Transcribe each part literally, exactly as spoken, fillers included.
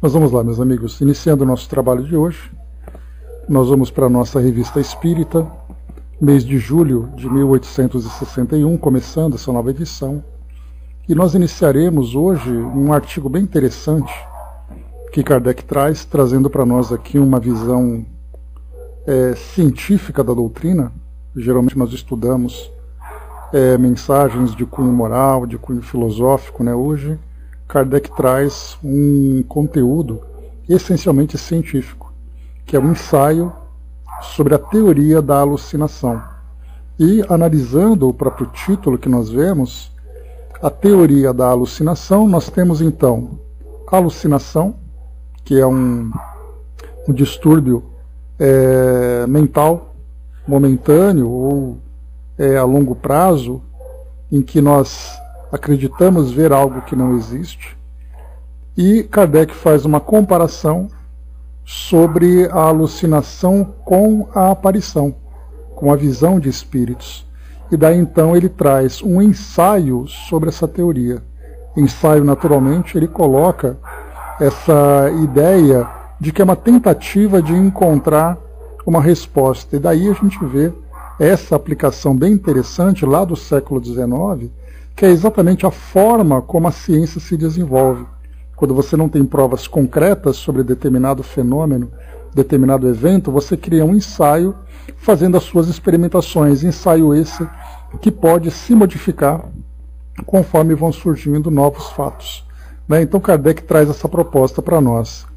Mas vamos lá, meus amigos, iniciando o nosso trabalho de hoje, nós vamos para a nossa Revista Espírita, mês de julho de mil oitocentos e sessenta e um, começando essa nova edição, e nós iniciaremos hoje um artigo bem interessante que Kardec traz, trazendo para nós aqui uma visão é, científica da doutrina. Geralmente nós estudamos é, mensagens de cunho moral, de cunho filosófico, né? Hoje Kardec traz um conteúdo essencialmente científico, que é um ensaio sobre a teoria da alucinação. E analisando o próprio título que nós vemos, a teoria da alucinação, nós temos então alucinação, que é um, um distúrbio é, mental, momentâneo ou é, a longo prazo, em que nós acreditamos ver algo que não existe. E Kardec faz uma comparação sobre a alucinação com a aparição, com a visão de espíritos. E daí então ele traz um ensaio sobre essa teoria. Ensaio, naturalmente, ele coloca essa ideia de que é uma tentativa de encontrar uma resposta. E daí a gente vê essa aplicação bem interessante lá do século dezenove, que é exatamente a forma como a ciência se desenvolve. Quando você não tem provas concretas sobre determinado fenômeno, determinado evento, você cria um ensaio fazendo as suas experimentações. Ensaio esse que pode se modificar conforme vão surgindo novos fatos. Né? Então Kardec traz essa proposta para nós.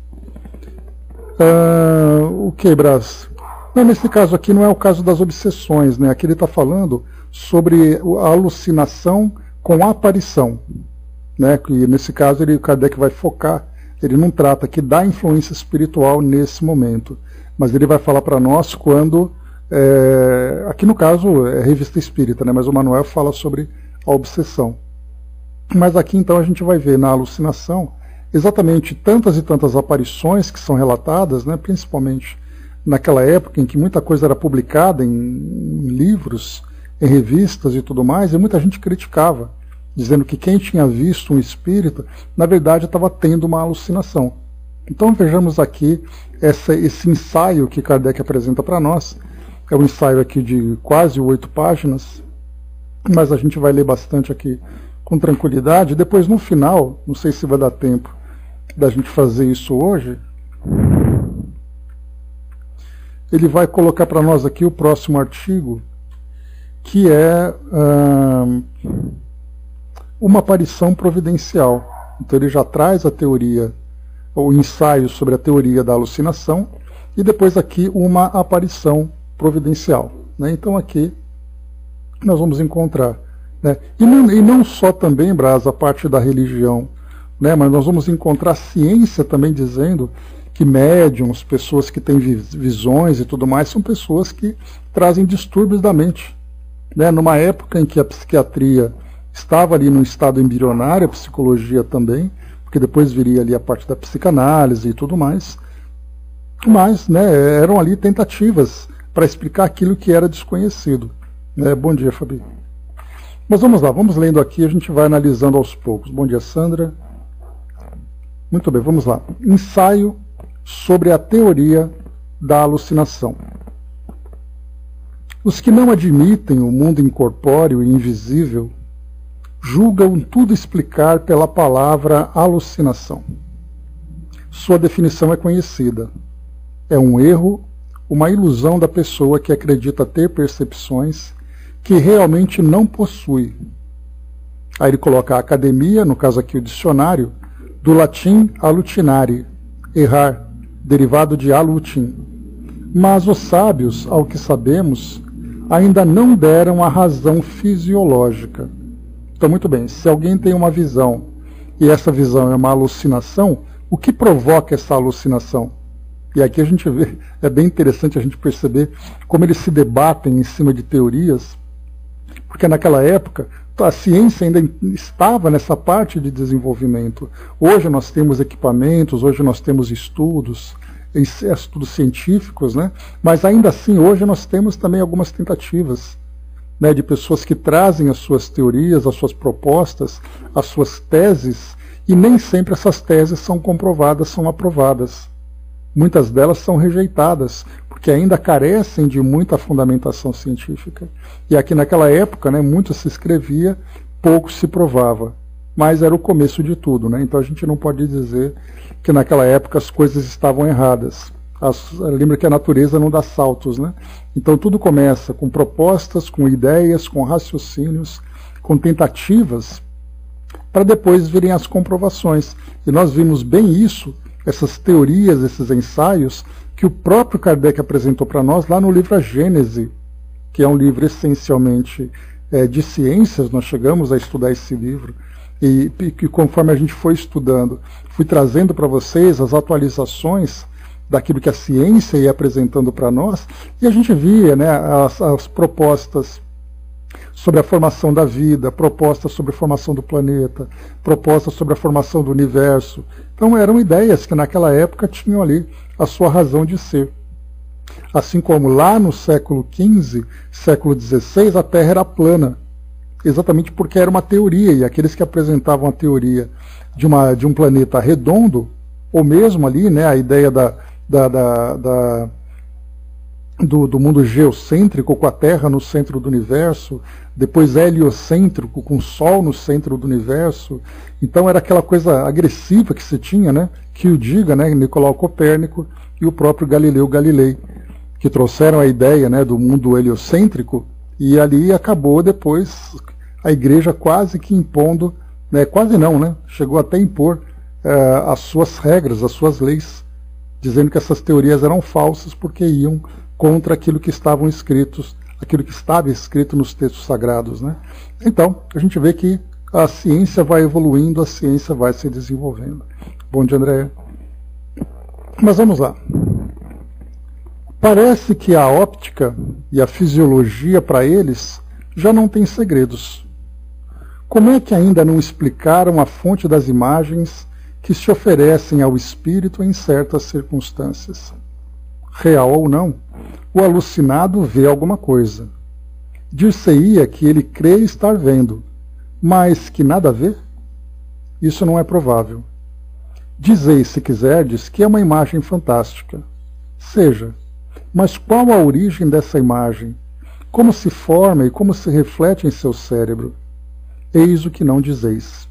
Uh, o que, Brás? Não, nesse caso aqui não é o caso das obsessões, né? Aqui ele está falando sobre a alucinação com a aparição, né? E nesse caso ele, o Kardec vai focar, ele não trata aqui da influência espiritual nesse momento, mas ele vai falar para nós quando, é, aqui no caso é Revista Espírita, né? Mas o Manuel fala sobre a obsessão. Mas aqui então a gente vai ver na alucinação exatamente tantas e tantas aparições que são relatadas, né? Principalmente naquela época em que muita coisa era publicada em, em livros, em revistas e tudo mais, e muita gente criticava, dizendo que quem tinha visto um espírita, na verdade estava tendo uma alucinação. Então vejamos aqui essa, esse ensaio que Kardec apresenta para nós. É um ensaio aqui de quase oito páginas, mas a gente vai ler bastante aqui com tranquilidade. Depois no final, não sei se vai dar tempo da gente fazer isso hoje, ele vai colocar para nós aqui o próximo artigo, que é hum, uma aparição providencial. Então ele já traz a teoria, o ensaio sobre a teoria da alucinação, e depois aqui uma aparição providencial. Né? Então aqui nós vamos encontrar, né? e, não, e não só também, Brás, a parte da religião, né? Mas nós vamos encontrar ciência também dizendo que médiums, pessoas que têm visões e tudo mais, são pessoas que trazem distúrbios da mente. Né? Numa época em que a psiquiatria estava ali num estado embrionário, a psicologia também, porque depois viria ali a parte da psicanálise e tudo mais, mas né, eram ali tentativas para explicar aquilo que era desconhecido. Né? Bom dia, Fabi. Mas vamos lá, vamos lendo aqui, a gente vai analisando aos poucos. Bom dia, Sandra. Muito bem, vamos lá. Ensaio sobre a teoria da alucinação. Os que não admitem o mundo incorpóreo e invisível julgam tudo explicar pela palavra alucinação. Sua definição é conhecida. É um erro, uma ilusão da pessoa que acredita ter percepções que realmente não possui. Aí ele coloca a academia, no caso aqui o dicionário, do latim alutinare, errar, derivado de alutin. Mas os sábios, ao que sabemos, ainda não deram a razão fisiológica. Então, muito bem, se alguém tem uma visão e essa visão é uma alucinação, o que provoca essa alucinação? E aqui a gente vê, é bem interessante a gente perceber como eles se debatem em cima de teorias, porque naquela época a ciência ainda estava nessa parte de desenvolvimento. Hoje nós temos equipamentos, hoje nós temos estudos, estudos científicos, né? Mas ainda assim hoje nós temos também algumas tentativas, né, de pessoas que trazem as suas teorias, as suas propostas, as suas teses, E nem sempre essas teses são comprovadas, são aprovadas. Muitas delas são rejeitadas, porque ainda carecem de muita fundamentação científica. E aqui naquela época, né, muito se escrevia, pouco se provava. Mas era o começo de tudo, né? Então a gente não pode dizer que naquela época as coisas estavam erradas. As, lembra que a natureza não dá saltos, né? Então tudo começa com propostas, com ideias, com raciocínios, com tentativas, para depois virem as comprovações. E nós vimos bem isso, essas teorias, esses ensaios, que o próprio Kardec apresentou para nós lá no livro A Gênese, que é um livro essencialmente é, de ciências. Nós chegamos a estudar esse livro, e que conforme a gente foi estudando, fui trazendo para vocês as atualizações daquilo que a ciência ia apresentando para nós, e a gente via, né, as, as propostas sobre a formação da vida, propostas sobre a formação do planeta, propostas sobre a formação do universo. Então eram ideias que naquela época tinham ali a sua razão de ser. Assim como lá no século quinze, século dezesseis, a Terra era plana, exatamente porque era uma teoria, e aqueles que apresentavam a teoria de, uma, de um planeta redondo, ou mesmo ali, né, a ideia da, da, da, da Do, do mundo geocêntrico, com a Terra no centro do universo, depois heliocêntrico, com o Sol no centro do universo. Então era aquela coisa agressiva que se tinha, né? Que o diga, né, Nicolau Copérnico e o próprio Galileu Galilei, que trouxeram a ideia, né, do mundo heliocêntrico, e ali acabou depois a Igreja quase que impondo, né, quase não, né? Chegou até a impor eh, as suas regras, as suas leis, dizendo que essas teorias eram falsas porque iam contra aquilo que estavam escritos, aquilo que estava escrito nos textos sagrados, né? Então, a gente vê que a ciência vai evoluindo, a ciência vai se desenvolvendo. Bom dia, Andréia. Mas vamos lá. Parece que a óptica e a fisiologia para eles já não têm segredos. Como é que ainda não explicaram a fonte das imagens que se oferecem ao espírito em certas circunstâncias? Real ou não, o alucinado vê alguma coisa. Dir-se-ia que ele crê estar vendo, mas que nada vê? Isso não é provável. Dizei, se quiserdes, que é uma imagem fantástica. Seja, mas qual a origem dessa imagem? Como se forma e como se reflete em seu cérebro? Eis o que não dizeis.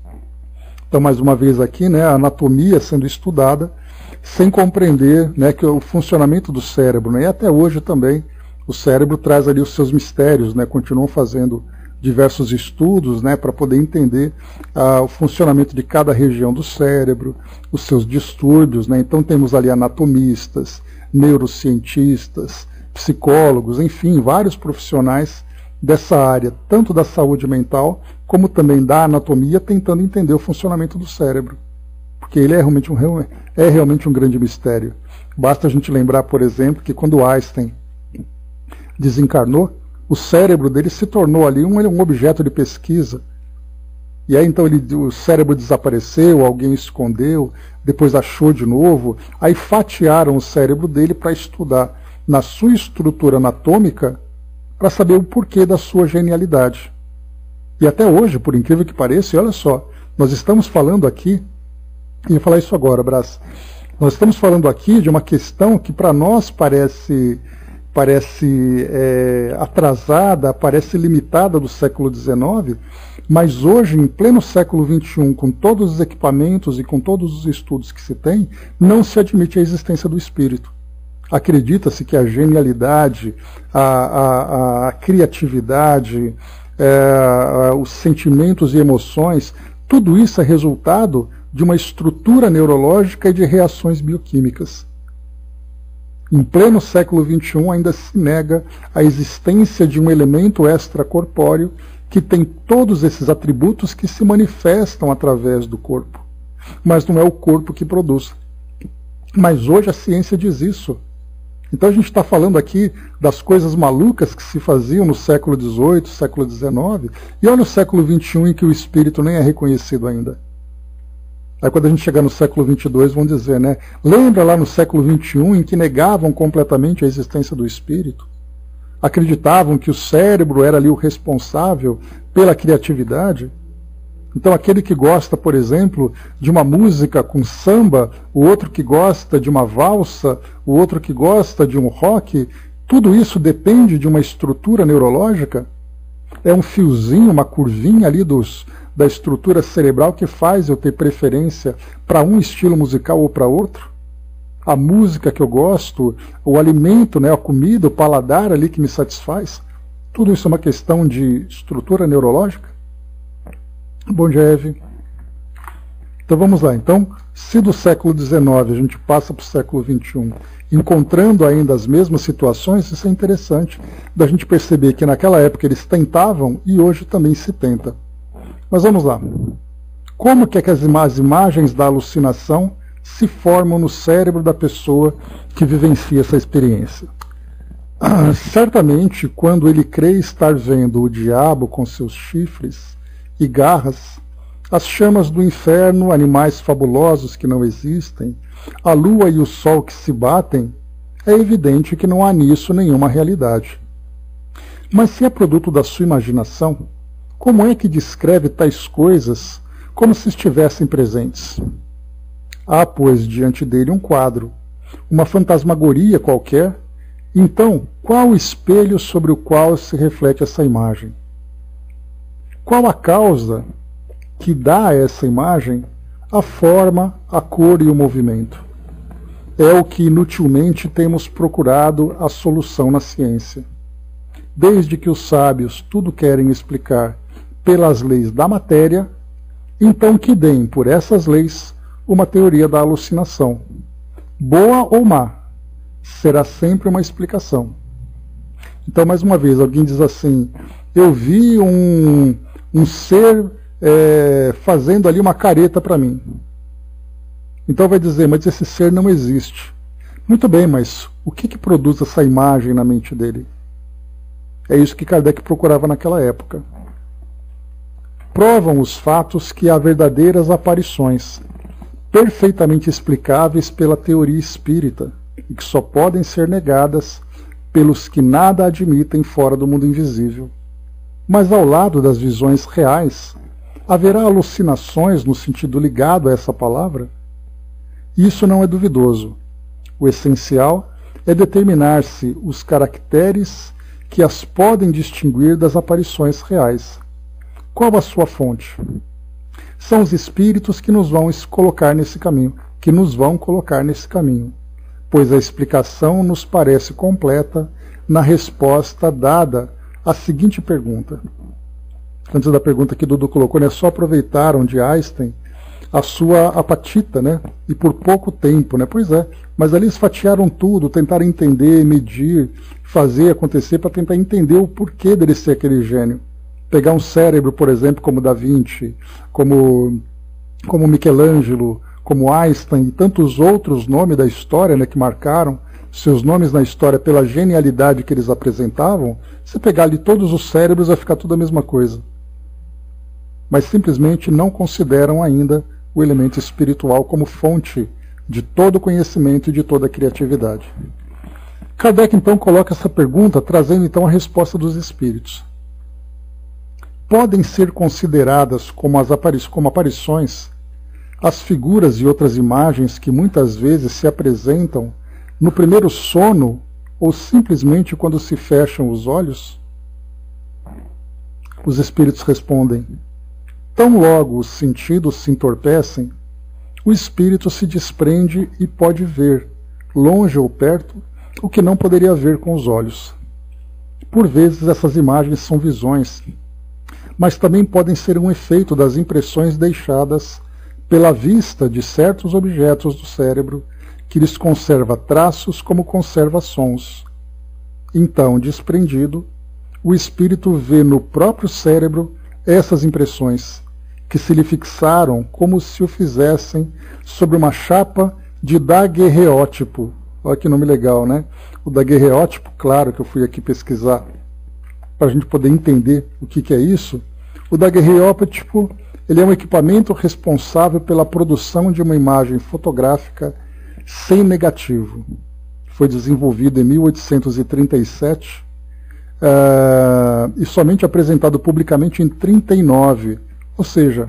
Então, mais uma vez aqui, né, a anatomia sendo estudada, sem compreender, né, que o funcionamento do cérebro, né, e até hoje também o cérebro traz ali os seus mistérios, né, continuam fazendo diversos estudos, né, para poder entender ah, o funcionamento de cada região do cérebro, os seus distúrbios, né. Então temos ali anatomistas, neurocientistas, psicólogos, enfim, vários profissionais dessa área, tanto da saúde mental como também da anatomia, tentando entender o funcionamento do cérebro, porque ele é realmente um, é realmente um grande mistério. Basta a gente lembrar, por exemplo, que quando Einstein desencarnou, o cérebro dele se tornou ali um, um objeto de pesquisa. E aí então ele, o cérebro desapareceu, alguém escondeu, depois achou de novo, aí fatiaram o cérebro dele para estudar na sua estrutura anatômica, para saber o porquê da sua genialidade. E até hoje, por incrível que pareça, e olha só, nós estamos falando aqui, e ia falar isso agora, Brás, nós estamos falando aqui de uma questão que para nós parece, parece é, atrasada, parece limitada do século dezenove, mas hoje, em pleno século vinte e um, com todos os equipamentos e com todos os estudos que se tem, não se admite a existência do espírito. Acredita-se que a genialidade, a, a, a criatividade, é, os sentimentos e emoções, tudo isso é resultado de uma estrutura neurológica e de reações bioquímicas. Em pleno século vinte e um ainda se nega a existência de um elemento extracorpóreo que tem todos esses atributos que se manifestam através do corpo. Mas não é o corpo que produz. Mas hoje a ciência diz isso. Então a gente está falando aqui das coisas malucas que se faziam no século dezoito, século dezenove, e olha o século vinte e um em que o espírito nem é reconhecido ainda. Aí quando a gente chegar no século vinte e dois vão dizer, né? Lembra lá no século vinte e um em que negavam completamente a existência do espírito? Acreditavam que o cérebro era ali o responsável pela criatividade? Então aquele que gosta, por exemplo, de uma música com samba, o outro que gosta de uma valsa, o outro que gosta de um rock, tudo isso depende de uma estrutura neurológica? É um fiozinho, uma curvinha ali dos, da estrutura cerebral que faz eu ter preferência para um estilo musical ou para outro? A música que eu gosto, o alimento, né, a comida, o paladar ali que me satisfaz? Tudo isso é uma questão de estrutura neurológica? Bom dia, Eve. Então vamos lá. Então, se do século dezenove a gente passa para o século vinte e um, encontrando ainda as mesmas situações, isso é interessante da gente perceber que naquela época eles tentavam e hoje também se tenta. Mas vamos lá. Como que, é que as imagens da alucinação se formam no cérebro da pessoa que vivencia essa experiência? Ah, certamente, quando ele crê estar vendo o diabo com seus chifres e garras, as chamas do inferno, animais fabulosos que não existem, a lua e o sol que se batem, é evidente que não há nisso nenhuma realidade. Mas se é produto da sua imaginação, como é que descreve tais coisas como se estivessem presentes? Há, pois, diante dele um quadro, uma fantasmagoria qualquer. Então, qual o espelho sobre o qual se reflete essa imagem? Qual a causa que dá a essa imagem a forma, a cor e o movimento? É o que inutilmente temos procurado a solução na ciência. Desde que os sábios tudo querem explicar pelas leis da matéria, então que deem por essas leis uma teoria da alucinação. Boa ou má, será sempre uma explicação. Então, mais uma vez, alguém diz assim, eu vi um, um ser é, fazendo ali uma careta para mim. Então vai dizer, mas esse ser não existe. Muito bem, mas o que, que produz essa imagem na mente dele? É isso que Kardec procurava naquela época. Provam os fatos que há verdadeiras aparições, perfeitamente explicáveis pela teoria espírita, e que só podem ser negadas pelos que nada admitem fora do mundo invisível. Mas ao lado das visões reais, haverá alucinações no sentido ligado a essa palavra? Isso não é duvidoso. O essencial é determinar-se os caracteres que as podem distinguir das aparições reais. Qual a sua fonte? São os espíritos que nos vão colocar nesse caminho, que nos vão colocar nesse caminho, pois a explicação nos parece completa na resposta dada à seguinte pergunta. Antes da pergunta que Dudu colocou, né, só aproveitaram de Einstein a sua apatita, né, e por pouco tempo, né? Pois é, mas ali eles fatiaram tudo, tentaram entender, medir, fazer acontecer para tentar entender o porquê dele ser aquele gênio. Pegar um cérebro, por exemplo, como Da Vinci, como, como Michelangelo, como Einstein e tantos outros nomes da história, né, que marcaram seus nomes na história pela genialidade que eles apresentavam, se pegar ali todos os cérebros vai ficar tudo a mesma coisa. Mas simplesmente não consideram ainda o elemento espiritual como fonte de todo o conhecimento e de toda a criatividade. Kardec então coloca essa pergunta, trazendo então a resposta dos espíritos. Podem ser consideradas como, as apari- como aparições as figuras e outras imagens que muitas vezes se apresentam no primeiro sono ou simplesmente quando se fecham os olhos? Os espíritos respondem, tão logo os sentidos se entorpecem, o espírito se desprende e pode ver, longe ou perto, o que não poderia ver com os olhos. Por vezes essas imagens são visões, mas também podem ser um efeito das impressões deixadas pela vista de certos objetos do cérebro, que lhes conserva traços como conserva sons. Então, desprendido, o espírito vê no próprio cérebro essas impressões, que se lhe fixaram como se o fizessem sobre uma chapa de daguerreótipo. Olha que nome legal, né? O daguerreótipo, claro que eu fui aqui pesquisar para a gente poder entender o que, que é isso. O daguerreótipo, ele é um equipamento responsável pela produção de uma imagem fotográfica sem negativo. Foi desenvolvido em mil oitocentos e trinta e sete uh, e somente apresentado publicamente em trinta e nove. Ou seja,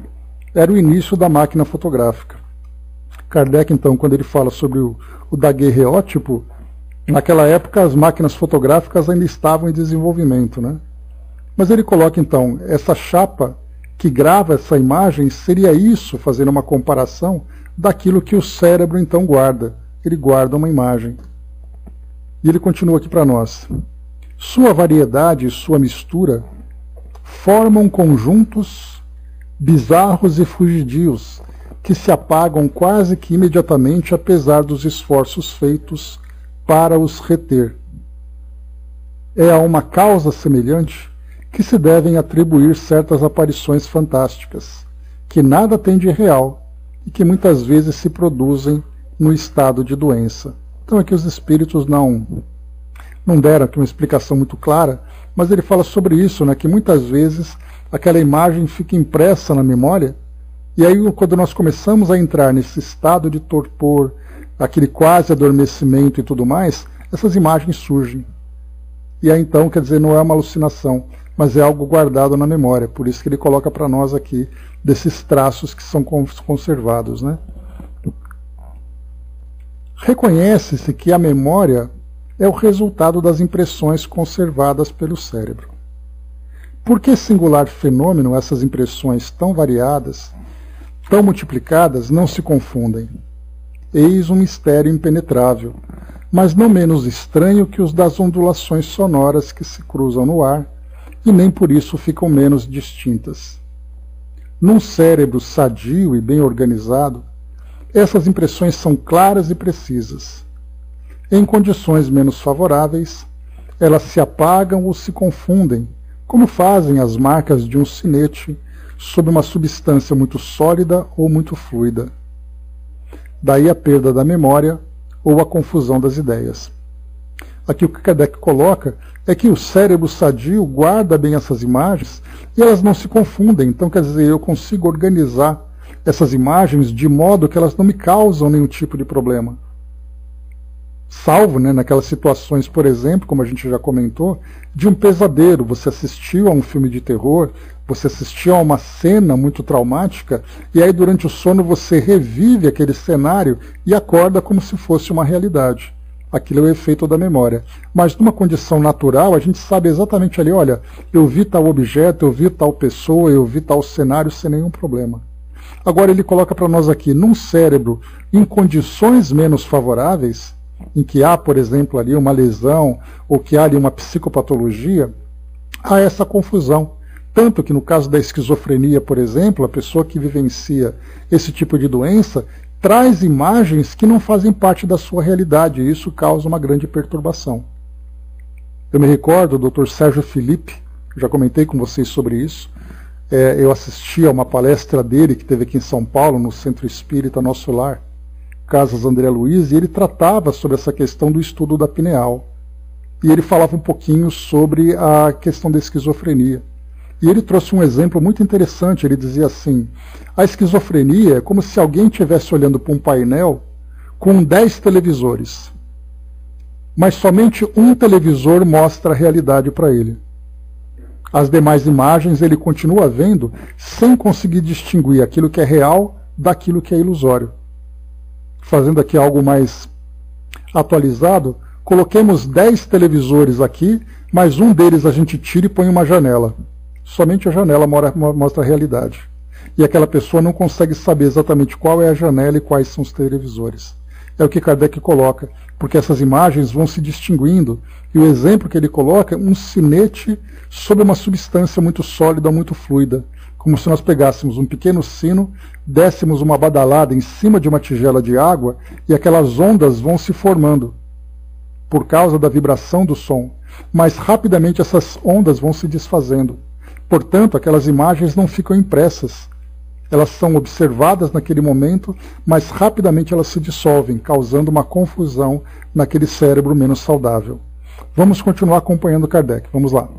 era o início da máquina fotográfica. Kardec, então, quando ele fala sobre o, o daguerreótipo, naquela época as máquinas fotográficas ainda estavam em desenvolvimento, né? Mas ele coloca, então, essa chapa que grava essa imagem, seria isso, fazendo uma comparação daquilo que o cérebro, então, guarda. Ele guarda uma imagem. E ele continua aqui para nós. Sua variedade e sua mistura formam conjuntos bizarros e fugidios, que se apagam quase que imediatamente, apesar dos esforços feitos para os reter. É a uma causa semelhante que se devem atribuir certas aparições fantásticas, que nada têm de real e que muitas vezes se produzem no estado de doença. Então aqui os espíritos não, não deram aqui uma explicação muito clara, mas ele fala sobre isso, né, que muitas vezes aquela imagem fica impressa na memória, e aí quando nós começamos a entrar nesse estado de torpor, aquele quase adormecimento e tudo mais, essas imagens surgem. E aí então, quer dizer, não é uma alucinação, mas é algo guardado na memória. Por isso que ele coloca para nós aqui desses traços que são conservados, né? Reconhece-se que a memória é o resultado das impressões conservadas pelo cérebro. Por que singular fenômeno essas impressões tão variadas, tão multiplicadas, não se confundem? Eis um mistério impenetrável, mas não menos estranho que os das ondulações sonoras que se cruzam no ar, e nem por isso ficam menos distintas. Num cérebro sadio e bem organizado, essas impressões são claras e precisas. Em condições menos favoráveis, elas se apagam ou se confundem, como fazem as marcas de um sinete sob uma substância muito sólida ou muito fluida. Daí a perda da memória ou a confusão das ideias. Aqui o que Kardec coloca é que o cérebro sadio guarda bem essas imagens e elas não se confundem. Então, quer dizer, eu consigo organizar essas imagens de modo que elas não me causam nenhum tipo de problema. Salvo, né, naquelas situações, por exemplo, como a gente já comentou, de um pesadelo. Você assistiu a um filme de terror, você assistiu a uma cena muito traumática, e aí durante o sono você revive aquele cenário e acorda como se fosse uma realidade. Aquilo é o efeito da memória. Mas numa condição natural, a gente sabe exatamente ali, olha, eu vi tal objeto, eu vi tal pessoa, eu vi tal cenário sem nenhum problema. Agora ele coloca para nós aqui, num cérebro em condições menos favoráveis, em que há, por exemplo, ali uma lesão, ou que há ali uma psicopatologia, há essa confusão. Tanto que no caso da esquizofrenia, por exemplo, a pessoa que vivencia esse tipo de doença traz imagens que não fazem parte da sua realidade, e isso causa uma grande perturbação. Eu me recordo, o doutor Sérgio Felipe, já comentei com vocês sobre isso, é, eu assisti a uma palestra dele que teve aqui em São Paulo, no Centro Espírita Nosso Lar, Casas André Luiz, e ele tratava sobre essa questão do estudo da pineal. E ele falava um pouquinho sobre a questão da esquizofrenia. E ele trouxe um exemplo muito interessante, ele dizia assim, a esquizofrenia é como se alguém estivesse olhando para um painel com dez televisores, mas somente um televisor mostra a realidade para ele. As demais imagens ele continua vendo sem conseguir distinguir aquilo que é real daquilo que é ilusório. Fazendo aqui algo mais atualizado, coloquemos dez televisores aqui, mas um deles a gente tira e põe uma janela. Somente a janela mostra a realidade. E aquela pessoa não consegue saber exatamente qual é a janela e quais são os televisores. É o que Kardec coloca, porque essas imagens vão se distinguindo. E o exemplo que ele coloca é um sinete sobre uma substância muito sólida, muito fluida. Como se nós pegássemos um pequeno sino, dessemos uma badalada em cima de uma tigela de água e aquelas ondas vão se formando por causa da vibração do som. Mas rapidamente essas ondas vão se desfazendo. Portanto, aquelas imagens não ficam impressas. Elas são observadas naquele momento, mas rapidamente elas se dissolvem, causando uma confusão naquele cérebro menos saudável. Vamos continuar acompanhando Kardec. Vamos lá.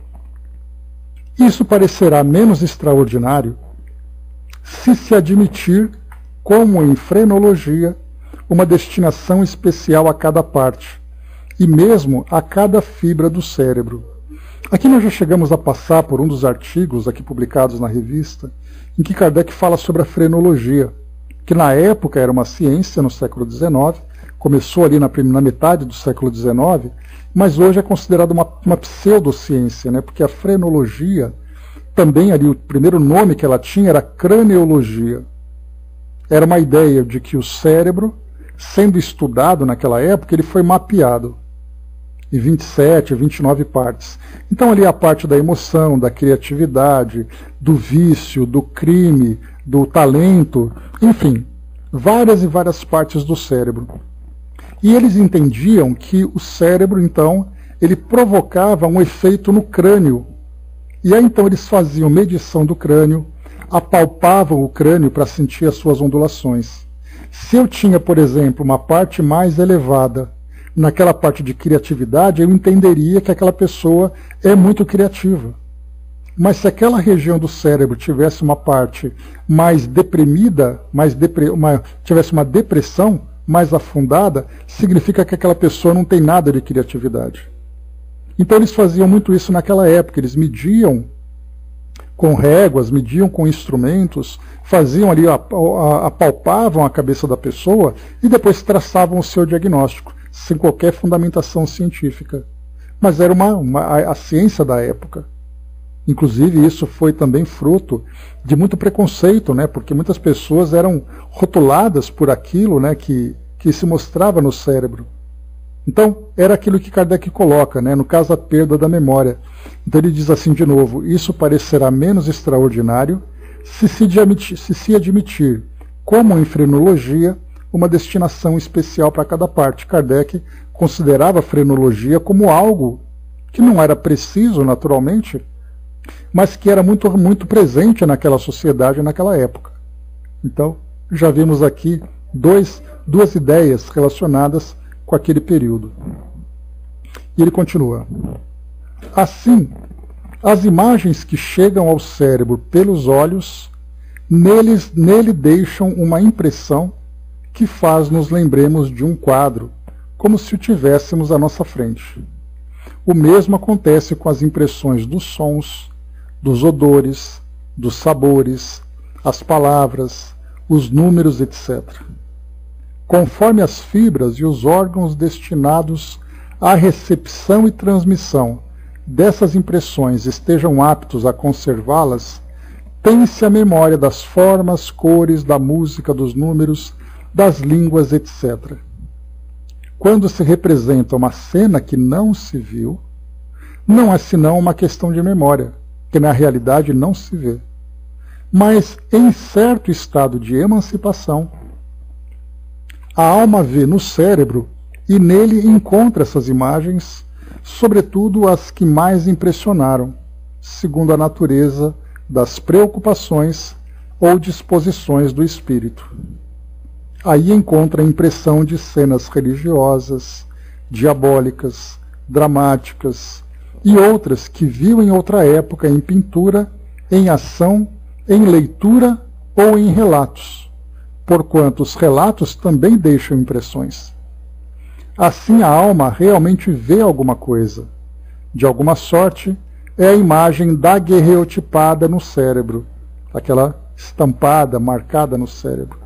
Isso parecerá menos extraordinário se se admitir, como em frenologia, uma destinação especial a cada parte, e mesmo a cada fibra do cérebro. Aqui nós já chegamos a passar por um dos artigos aqui publicados na revista, em que Kardec fala sobre a frenologia, que na época era uma ciência no século dezenove, começou ali na, na metade do século dezenove, mas hoje é considerada uma, uma pseudociência, né? Porque a frenologia, também ali o primeiro nome que ela tinha era craniologia. Era uma ideia de que o cérebro, sendo estudado naquela época, ele foi mapeado em vinte e sete, vinte e nove partes. Então ali a parte da emoção, da criatividade, do vício, do crime, do talento, enfim, várias e várias partes do cérebro. E eles entendiam que o cérebro, então, ele provocava um efeito no crânio. E aí então eles faziam medição do crânio, apalpavam o crânio para sentir as suas ondulações. Se eu tinha, por exemplo, uma parte mais elevada naquela parte de criatividade, eu entenderia que aquela pessoa é muito criativa. Mas se aquela região do cérebro tivesse uma parte mais deprimida, mais depre... uma... tivesse uma depressão mais afundada, significa que aquela pessoa não tem nada de criatividade. Então eles faziam muito isso naquela época, eles mediam com réguas, mediam com instrumentos, faziam ali, apalpavam a cabeça da pessoa e depois traçavam o seu diagnóstico, sem qualquer fundamentação científica. Mas era uma, uma, a ciência da época. Inclusive isso foi também fruto de muito preconceito, né? Porque muitas pessoas eram rotuladas por aquilo, né, que, que se mostrava no cérebro. Então, era aquilo que Kardec coloca, né, no caso a perda da memória. Então ele diz assim de novo, isso parecerá menos extraordinário se se, admitir, se, se admitir, como em frenologia, uma destinação especial para cada parte. Kardec considerava a frenologia como algo que não era preciso naturalmente, mas que era muito, muito presente naquela sociedade naquela época. Então, já vimos aqui dois, duas ideias relacionadas com aquele período. E ele continua. Assim, as imagens que chegam ao cérebro pelos olhos, neles, nele deixam uma impressão que faz nos lembremos de um quadro, como se o tivéssemos à nossa frente. O mesmo acontece com as impressões dos sons, dos odores, dos sabores, as palavras, os números, etcétera. Conforme as fibras e os órgãos destinados à recepção e transmissão dessas impressões estejam aptos a conservá-las, tem-se a memória das formas, cores, da música, dos números, das línguas, etcétera. Quando se representa uma cena que não se viu, não é senão uma questão de memória, que na realidade não se vê. Mas em certo estado de emancipação, a alma vê no cérebro e nele encontra essas imagens, sobretudo as que mais impressionaram, segundo a natureza das preocupações ou disposições do espírito. Aí encontra a impressão de cenas religiosas, diabólicas, dramáticas e outras que viu em outra época em pintura, em ação, em leitura ou em relatos, porquanto os relatos também deixam impressões. Assim a alma realmente vê alguma coisa. De alguma sorte, é a imagem daguerreotipada no cérebro, aquela estampada, marcada no cérebro.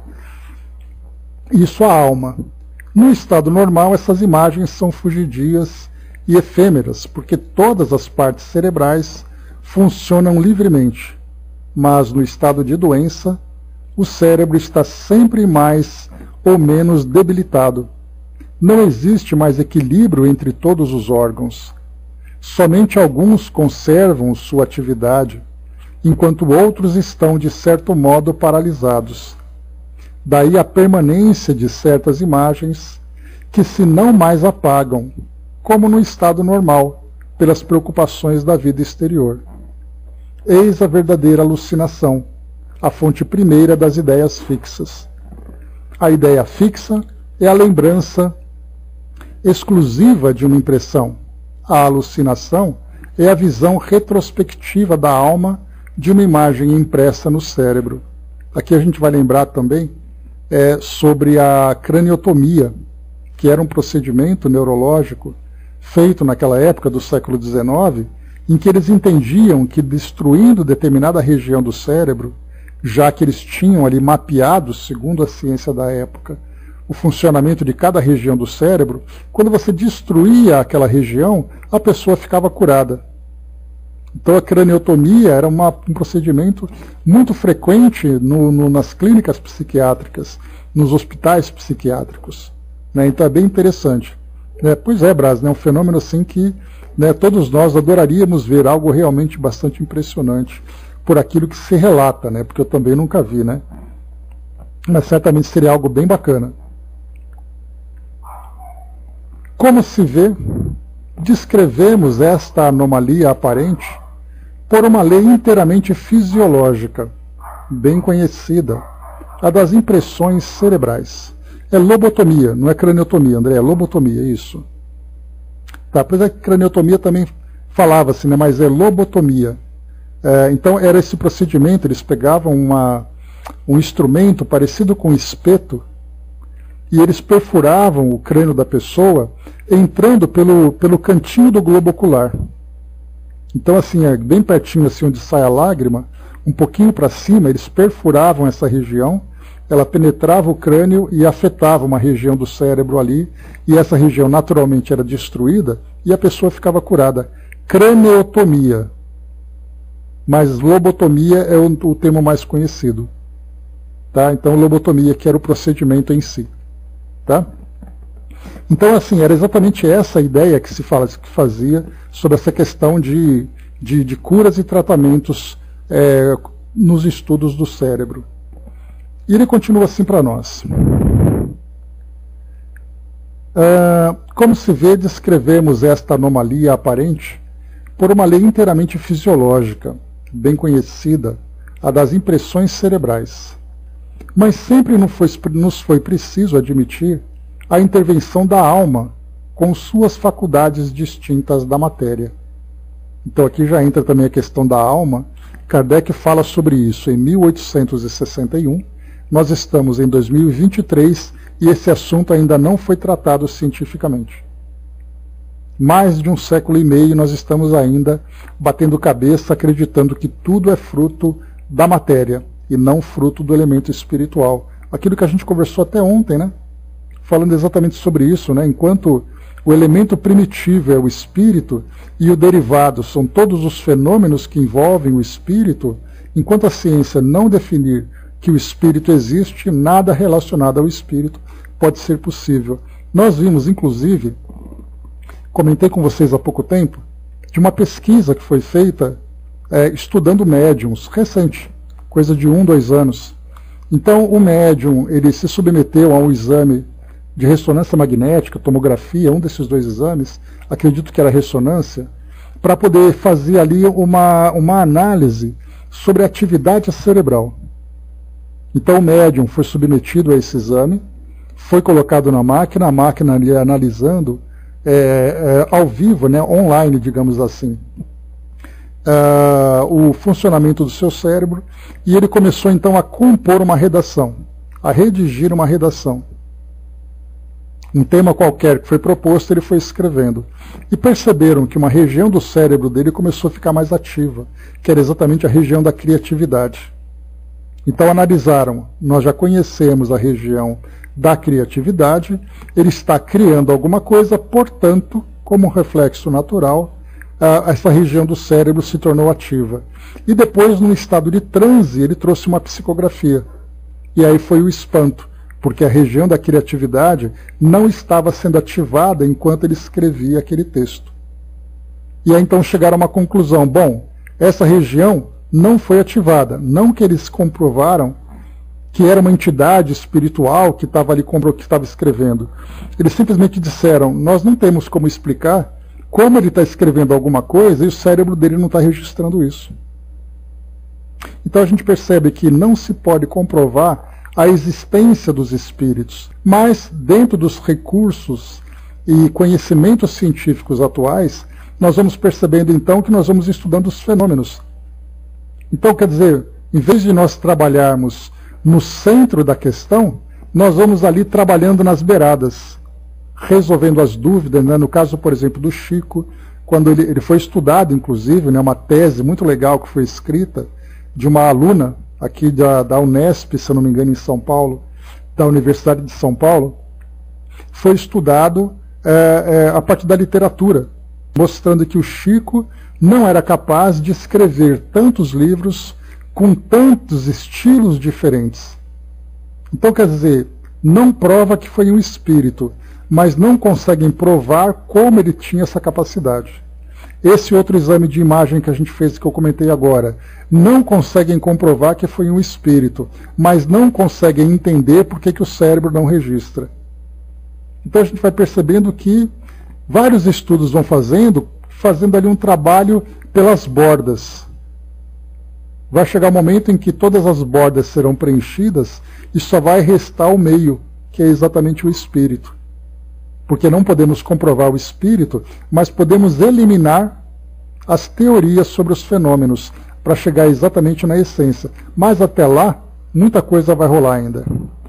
Isso a alma. No estado normal, essas imagens são fugidias e efêmeras, porque todas as partes cerebrais funcionam livremente. Mas no estado de doença, o cérebro está sempre mais ou menos debilitado. Não existe mais equilíbrio entre todos os órgãos. Somente alguns conservam sua atividade, enquanto outros estão, de certo modo, paralisados. Daí a permanência de certas imagens que se não mais apagam, como no estado normal, pelas preocupações da vida exterior. Eis a verdadeira alucinação, a fonte primeira das ideias fixas. A ideia fixa é a lembrança exclusiva de uma impressão. A alucinação é a visão retrospectiva da alma de uma imagem impressa no cérebro. Aqui a gente vai lembrar também é, sobre a craniotomia, que era um procedimento neurológico feito naquela época do século dezenove, em que eles entendiam que destruindo determinada região do cérebro, já que eles tinham ali mapeado, segundo a ciência da época, o funcionamento de cada região do cérebro. Quando você destruía aquela região, a pessoa ficava curada. Então a craniotomia era uma, um procedimento muito frequente no, no, nas clínicas psiquiátricas, nos hospitais psiquiátricos. Né? Então é bem interessante. Né? Pois é, Braz, é né? um fenômeno assim que, né, todos nós adoraríamos ver, algo realmente bastante impressionante por aquilo que se relata, né? Porque eu também nunca vi, né? Mas certamente seria algo bem bacana. Como se vê, descrevemos esta anomalia aparente por uma lei inteiramente fisiológica, bem conhecida, a das impressões cerebrais. É lobotomia, não é craniotomia, André, é lobotomia, isso. Tá, pois é que craniotomia também falava-se, né, mas é lobotomia. É, então era esse procedimento, eles pegavam uma, um instrumento parecido com um espeto e eles perfuravam o crânio da pessoa entrando pelo, pelo cantinho do globo ocular. Então assim, é bem pertinho assim onde sai a lágrima, um pouquinho para cima, eles perfuravam essa região, ela penetrava o crânio e afetava uma região do cérebro ali, e essa região naturalmente era destruída e a pessoa ficava curada. Craniotomia. Mas lobotomia é o, o termo mais conhecido. Tá? Então lobotomia, que era o procedimento em si. Tá? Então assim, era exatamente essa a ideia que se fala, que fazia sobre essa questão de, de, de curas e tratamentos é, nos estudos do cérebro. E ele continua assim para nós. Uh, como se vê, descrevemos esta anomalia aparente por uma lei inteiramente fisiológica, bem conhecida, a das impressões cerebrais. Mas sempre nos foi preciso admitir a intervenção da alma com suas faculdades distintas da matéria. Então aqui já entra também a questão da alma. Kardec fala sobre isso em mil oitocentos e sessenta e um, nós estamos em dois mil e vinte e três e esse assunto ainda não foi tratado cientificamente. Mais de um século e meio nós estamos ainda batendo cabeça, acreditando que tudo é fruto da matéria e não fruto do elemento espiritual. Aquilo que a gente conversou até ontem, né? Falando exatamente sobre isso, né? Enquanto o elemento primitivo é o espírito e o derivado são todos os fenômenos que envolvem o espírito, enquanto a ciência não definir que o espírito existe, nada relacionado ao espírito pode ser possível. Nós vimos, inclusive, comentei com vocês há pouco tempo, de uma pesquisa que foi feita é, estudando médiums, recente, coisa de um, dois anos. Então o médium, ele se submeteu a um exame de ressonância magnética, tomografia, um desses dois exames, acredito que era ressonância, para poder fazer ali uma, uma análise sobre a atividade cerebral. Então o médium foi submetido a esse exame, foi colocado na máquina, a máquina ali analisando é, é, ao vivo, né, online, digamos assim, uh, o funcionamento do seu cérebro, e ele começou então a compor uma redação, a redigir uma redação. Um tema qualquer que foi proposto, ele foi escrevendo. E perceberam que uma região do cérebro dele começou a ficar mais ativa, que era exatamente a região da criatividade. Então analisaram, nós já conhecemos a região da criatividade, ele está criando alguma coisa, portanto, como reflexo natural, essa região do cérebro se tornou ativa. E depois, num estado de transe, ele trouxe uma psicografia. E aí foi o espanto, porque a região da criatividade não estava sendo ativada enquanto ele escrevia aquele texto. E aí então chegaram a uma conclusão, bom, essa região não foi ativada, não que eles comprovaram que era uma entidade espiritual que estava ali, que estava escrevendo. Eles simplesmente disseram, nós não temos como explicar como ele está escrevendo alguma coisa e o cérebro dele não está registrando isso. Então a gente percebe que não se pode comprovar a existência dos espíritos, mas dentro dos recursos e conhecimentos científicos atuais, nós vamos percebendo então que nós vamos estudando os fenômenos. Então, quer dizer, em vez de nós trabalharmos no centro da questão, nós vamos ali trabalhando nas beiradas, resolvendo as dúvidas, né? No caso, por exemplo, do Chico, quando ele, ele foi estudado, inclusive, né, uma tese muito legal que foi escrita de uma aluna aqui da, da Unesp, se eu não me engano, em São Paulo, da Universidade de São Paulo, foi estudado é, é, a partir da literatura, mostrando que o Chico não era capaz de escrever tantos livros com tantos estilos diferentes. Então, quer dizer, não prova que foi um espírito, mas não conseguem provar como ele tinha essa capacidade. Esse outro exame de imagem que a gente fez, que eu comentei agora, não conseguem comprovar que foi um espírito, mas não conseguem entender por que, que o cérebro não registra. Então a gente vai percebendo que vários estudos vão fazendo, fazendo ali um trabalho pelas bordas. Vai chegar um momento em que todas as bordas serão preenchidas e só vai restar o meio, que é exatamente o espírito. Porque não podemos comprovar o espírito, mas podemos eliminar as teorias sobre os fenômenos para chegar exatamente na essência. Mas até lá, muita coisa vai rolar ainda.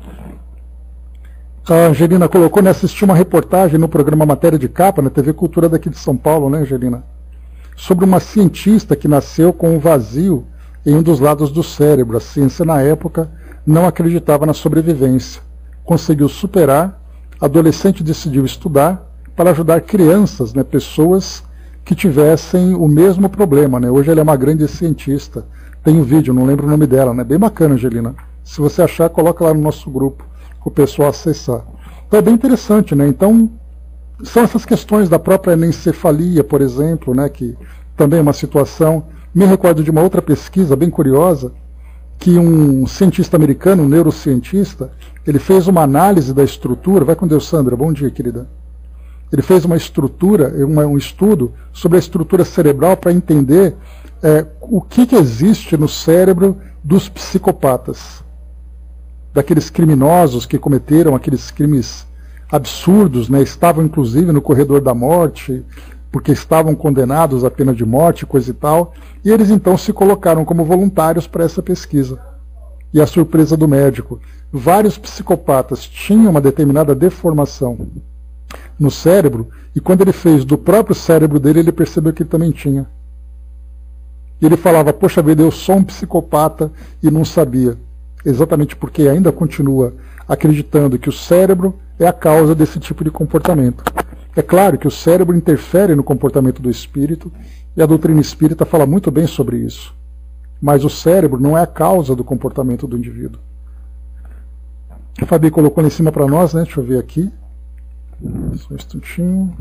A Angelina colocou, né, assistiu uma reportagem no programa Matéria de Capa, na T V Cultura daqui de São Paulo, né, Angelina? Sobre uma cientista que nasceu com um vazio em um dos lados do cérebro. A ciência, na época, não acreditava na sobrevivência. Conseguiu superar. Adolescente decidiu estudar para ajudar crianças, né, pessoas que tivessem o mesmo problema. Né? Hoje ela é uma grande cientista. Tem um vídeo, não lembro o nome dela. Né? Bem bacana, Angelina. Se você achar, coloca lá no nosso grupo para o pessoal acessar. Então é bem interessante. Né? Então, são essas questões da própria anencefalia, por exemplo, né, que também é uma situação. Me recordo de uma outra pesquisa bem curiosa, que um cientista americano, um neurocientista, ele fez uma análise da estrutura. Vai com Deus, Sandra. Bom dia, querida. Ele fez uma estrutura, uma, um estudo sobre a estrutura cerebral para entender é, o que, que existe no cérebro dos psicopatas, daqueles criminosos que cometeram aqueles crimes absurdos, né? Estavam inclusive no corredor da morte, porque estavam condenados à pena de morte, coisa e tal, e eles então se colocaram como voluntários para essa pesquisa. E a surpresa do médico, vários psicopatas tinham uma determinada deformação no cérebro, e quando ele fez do próprio cérebro dele, ele percebeu que ele também tinha. E ele falava, poxa vida, eu sou um psicopata e não sabia. Exatamente porque ainda continua acreditando que o cérebro é a causa desse tipo de comportamento. É claro que o cérebro interfere no comportamento do espírito, e a doutrina espírita fala muito bem sobre isso. Mas o cérebro não é a causa do comportamento do indivíduo. A Fabi colocou lá em cima para nós, né? Deixa eu ver aqui. Só um instantinho.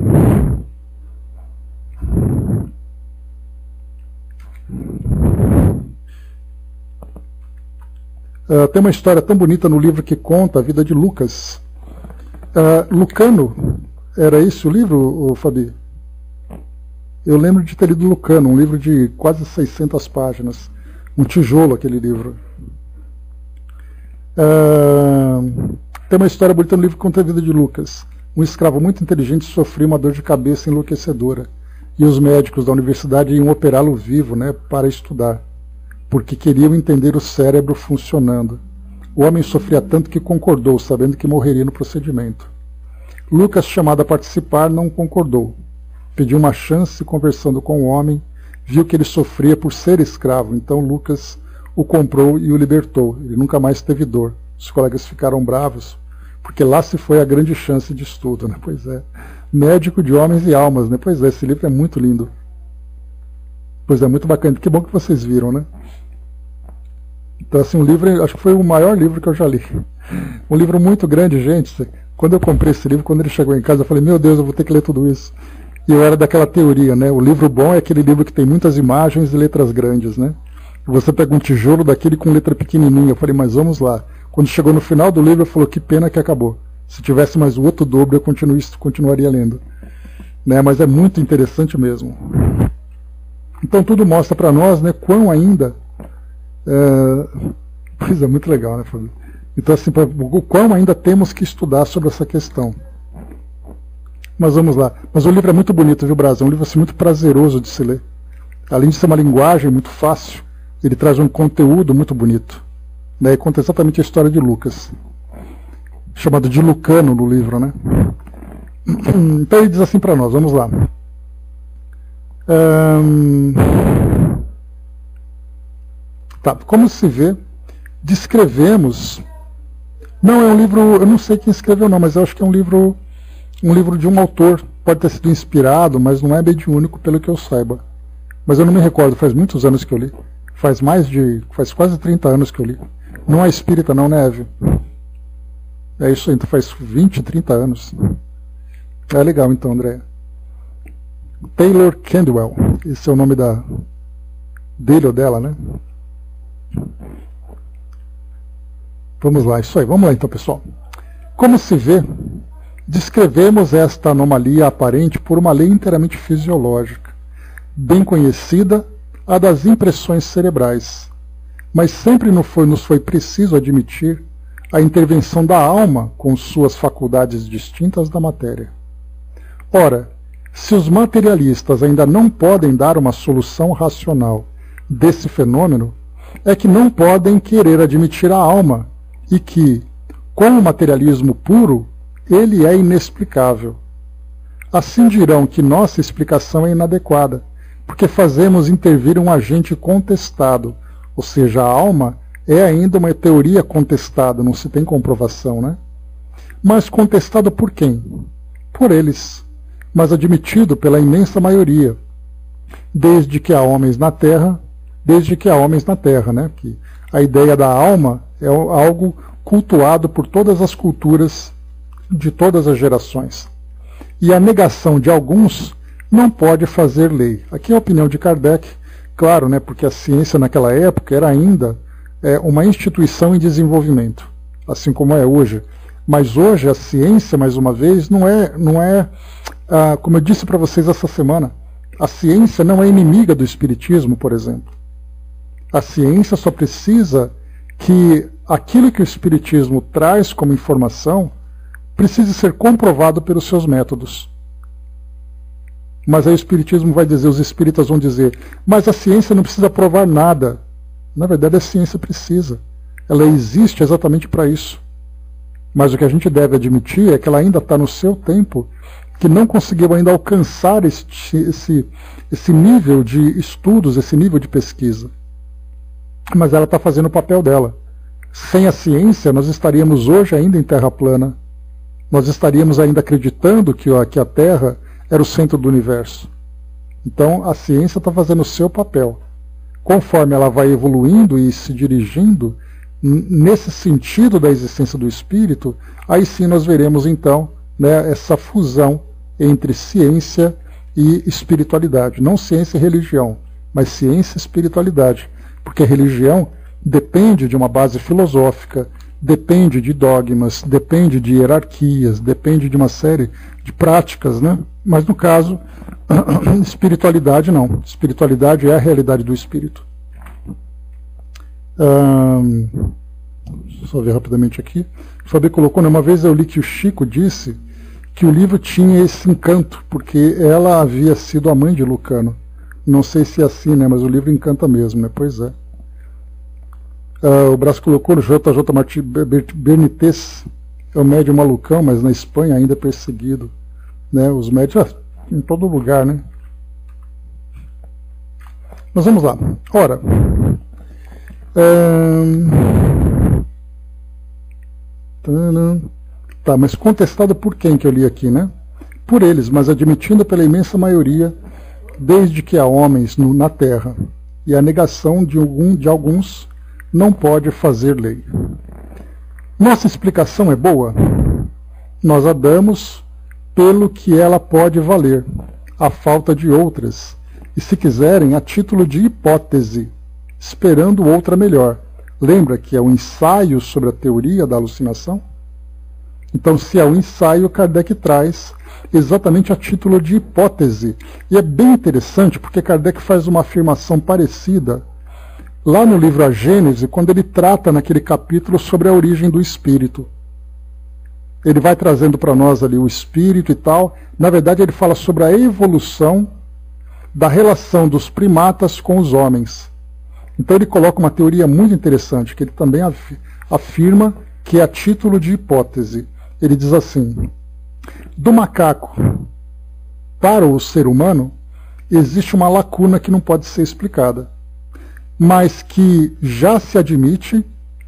Uh, tem uma história tão bonita no livro que conta a vida de Lucas. Uh, Lucano, era esse o livro, Fabi? Eu lembro de ter lido Lucano, um livro de quase seiscentas páginas. Um tijolo aquele livro. Uh, tem uma história bonita no livro que conta a vida de Lucas. Um escravo muito inteligente sofria uma dor de cabeça enlouquecedora. E os médicos da universidade iam operá-lo vivo, né, para estudar, porque queriam entender o cérebro funcionando. O homem sofria tanto que concordou, sabendo que morreria no procedimento. Lucas, chamado a participar, não concordou. Pediu uma chance, conversando com o homem, viu que ele sofria por ser escravo, então Lucas o comprou e o libertou. Ele nunca mais teve dor. Os colegas ficaram bravos, porque lá se foi a grande chance de estudo, né? Pois é. Médico de homens e almas, né? Pois é, esse livro é muito lindo. Pois é, muito bacana. Que bom que vocês viram, né? Então, assim, um livro, acho que foi o maior livro que eu já li. Um livro muito grande, gente. Quando eu comprei esse livro, quando ele chegou em casa, eu falei, meu Deus, eu vou ter que ler tudo isso. E eu era daquela teoria, né? O livro bom é aquele livro que tem muitas imagens e letras grandes, né? Você pega um tijolo daquele com letra pequenininha. Eu falei, mas vamos lá. Quando chegou no final do livro, eu falei, que pena que acabou. Se tivesse mais o outro dobro, eu continu, continuaria lendo. Né? Mas é muito interessante mesmo. Então tudo mostra para nós, né, quão ainda... É... Pois é, muito legal, né, Fábio? Então, assim, pra... o quão ainda temos que estudar sobre essa questão. Mas vamos lá. Mas o livro é muito bonito, viu, Brasil? É um livro assim, muito prazeroso de se ler. Além de ser uma linguagem muito fácil, ele traz um conteúdo muito bonito. Né? E conta exatamente a história de Lucas. Chamado de Lucano no livro, né? Então ele diz assim para nós, vamos lá. Hum... Tá, como se vê, descrevemos... Não, é um livro, eu não sei quem escreveu não, mas eu acho que é um livro, um livro de um autor, pode ter sido inspirado, mas não é mediúnico pelo que eu saiba. Mas eu não me recordo, faz muitos anos que eu li. Faz mais de, faz quase trinta anos que eu li. Não é espírita não, né, Eve? É isso aí, então faz vinte, trinta anos. É legal então, André. Taylor Candwell, esse é o nome da, dele ou dela, né? Vamos lá, isso aí, vamos lá então, pessoal. Como se vê, descrevemos esta anomalia aparente por uma lei inteiramente fisiológica, bem conhecida, a das impressões cerebrais. Mas sempre nos foi, nos foi preciso admitir a intervenção da alma com suas faculdades distintas da matéria. Ora, se os materialistas ainda não podem dar uma solução racional desse fenômeno, é que não podem querer admitir a alma, e que, com o materialismo puro, ele é inexplicável. Assim dirão que nossa explicação é inadequada, porque fazemos intervir um agente contestado, ou seja, a alma é ainda uma teoria contestada, não se tem comprovação, né? Mas contestado por quem? Por eles, mas admitido pela imensa maioria, desde que há homens na Terra, desde que há homens na Terra, né? Que a ideia da alma é algo cultuado por todas as culturas de todas as gerações. E a negação de alguns não pode fazer lei. Aqui é a opinião de Kardec, claro, né, porque a ciência naquela época era ainda é, uma instituição em desenvolvimento, assim como é hoje. Mas hoje a ciência, mais uma vez, não é, não é ah, como eu disse para vocês essa semana, a ciência não é inimiga do espiritismo, por exemplo. A ciência só precisa que aquilo que o espiritismo traz como informação precise ser comprovado pelos seus métodos. Mas aí o espiritismo vai dizer, os espíritas vão dizer, mas a ciência não precisa provar nada. Na verdade a ciência precisa. Ela existe exatamente para isso. Mas o que a gente deve admitir é que ela ainda está no seu tempo, que não conseguiu ainda alcançar esse, esse, esse nível de estudos, esse nível de pesquisa. Mas ela está fazendo o papel dela. Sem a ciência, nós estaríamos hoje ainda em terra plana. Nós estaríamos ainda acreditando que, ó, que a Terra era o centro do universo. Então, a ciência está fazendo o seu papel. Conforme ela vai evoluindo e se dirigindo nesse sentido da existência do espírito, aí sim nós veremos, então, né, essa fusão entre ciência e espiritualidade. Não ciência e religião, mas ciência e espiritualidade. Porque a religião depende de uma base filosófica, depende de dogmas, depende de hierarquias, depende de uma série de práticas, né? Mas no caso, espiritualidade não. Espiritualidade é a realidade do espírito. Hum, deixa eu só ver rapidamente aqui. O Fabi colocou, né, uma vez eu li que o Chico disse que o livro tinha esse encanto, porque ela havia sido a mãe de Lucano. Não sei se é assim, né, mas o livro encanta mesmo, né? Pois é. Uh, o Brás colocou no J J Martí Benítez, é o médium malucão, mas na Espanha ainda é perseguido, né? Os médios ah, em todo lugar, né? Mas vamos lá. Ora, hum... tá, mas contestado por quem que eu li aqui, né? Por eles, mas admitindo pela imensa maioria, desde que há homens no, na Terra, e a negação de, algum, de alguns não pode fazer lei. Nossa explicação é boa? Nós a damos pelo que ela pode valer, a falta de outras, e se quiserem, a título de hipótese, esperando outra melhor. Lembra que é o ensaio sobre a teoria da alucinação? Então, se é o ensaio, Kardec traz exatamente a título de hipótese. E é bem interessante, porque Kardec faz uma afirmação parecida lá no livro A Gênese, quando ele trata naquele capítulo sobre a origem do espírito. Ele vai trazendo para nós ali o espírito e tal. Na verdade, ele fala sobre a evolução da relação dos primatas com os homens. Então ele coloca uma teoria muito interessante, que ele também afirma que é a título de hipótese. Ele diz assim: do macaco para o ser humano existe uma lacuna que não pode ser explicada, mas que já se admite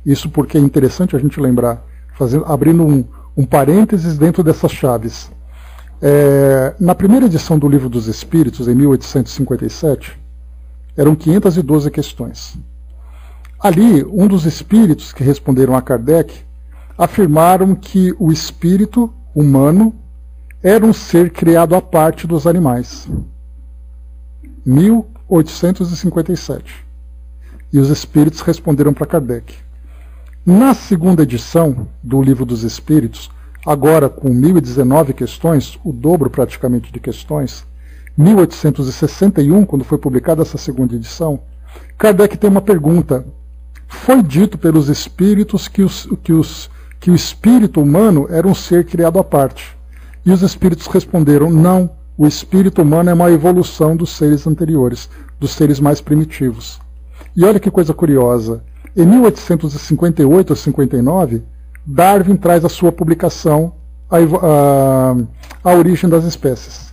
Isso porque é interessante a gente lembrar, fazendo, abrindo um, um parênteses dentro dessas chaves. É, na primeira edição do Livro dos Espíritos, em mil oitocentos e cinquenta e sete, eram quinhentas e doze questões. Ali, um dos espíritos que responderam a Kardec afirmaram que o espírito humano era um ser criado à parte dos animais. mil oitocentos e cinquenta e sete. E os espíritos responderam para Kardec. Na segunda edição do Livro dos Espíritos, agora com mil e dezenove questões, o dobro praticamente de questões, mil oitocentos e sessenta e um, quando foi publicada essa segunda edição, Kardec tem uma pergunta. Foi dito pelos espíritos que, os, que, os, que o espírito humano era um ser criado à parte. E os espíritos responderam, não, o espírito humano é uma evolução dos seres anteriores, dos seres mais primitivos. E olha que coisa curiosa, em mil oitocentos e cinquenta e oito ou cinquenta e nove, Darwin traz a sua publicação, a, a, a Origem das Espécies.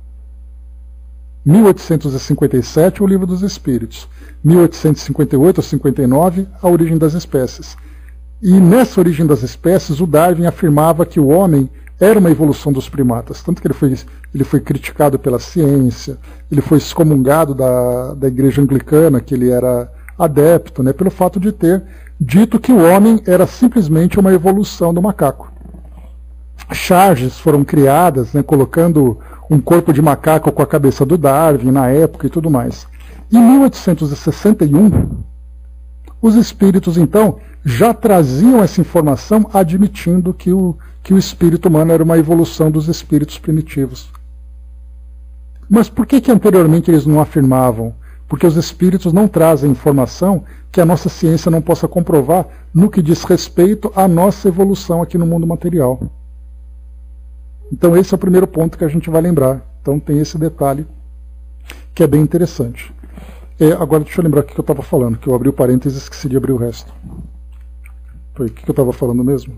mil oitocentos e cinquenta e sete, o Livro dos Espíritos. mil oitocentos e cinquenta e oito ou cinquenta e nove, a Origem das Espécies. E nessa Origem das Espécies, o Darwin afirmava que o homem era uma evolução dos primatas, tanto que ele foi, ele foi criticado pela ciência, ele foi excomungado da, da igreja anglicana, que ele era adepto, né, pelo fato de ter dito que o homem era simplesmente uma evolução do macaco. Charges foram criadas, né, colocando um corpo de macaco com a cabeça do Darwin na época e tudo mais. Em mil oitocentos e sessenta e um, os espíritos, então, já traziam essa informação admitindo que o, que o espírito humano era uma evolução dos espíritos primitivos. Mas por que que anteriormente eles não afirmavam? Porque os espíritos não trazem informação que a nossa ciência não possa comprovar no que diz respeito à nossa evolução aqui no mundo material. Então esse é o primeiro ponto que a gente vai lembrar. Então tem esse detalhe que é bem interessante. É, agora deixa eu lembrar o que eu estava falando, que eu abri o parênteses e esqueci de abrir o resto. Foi o que eu estava falando mesmo?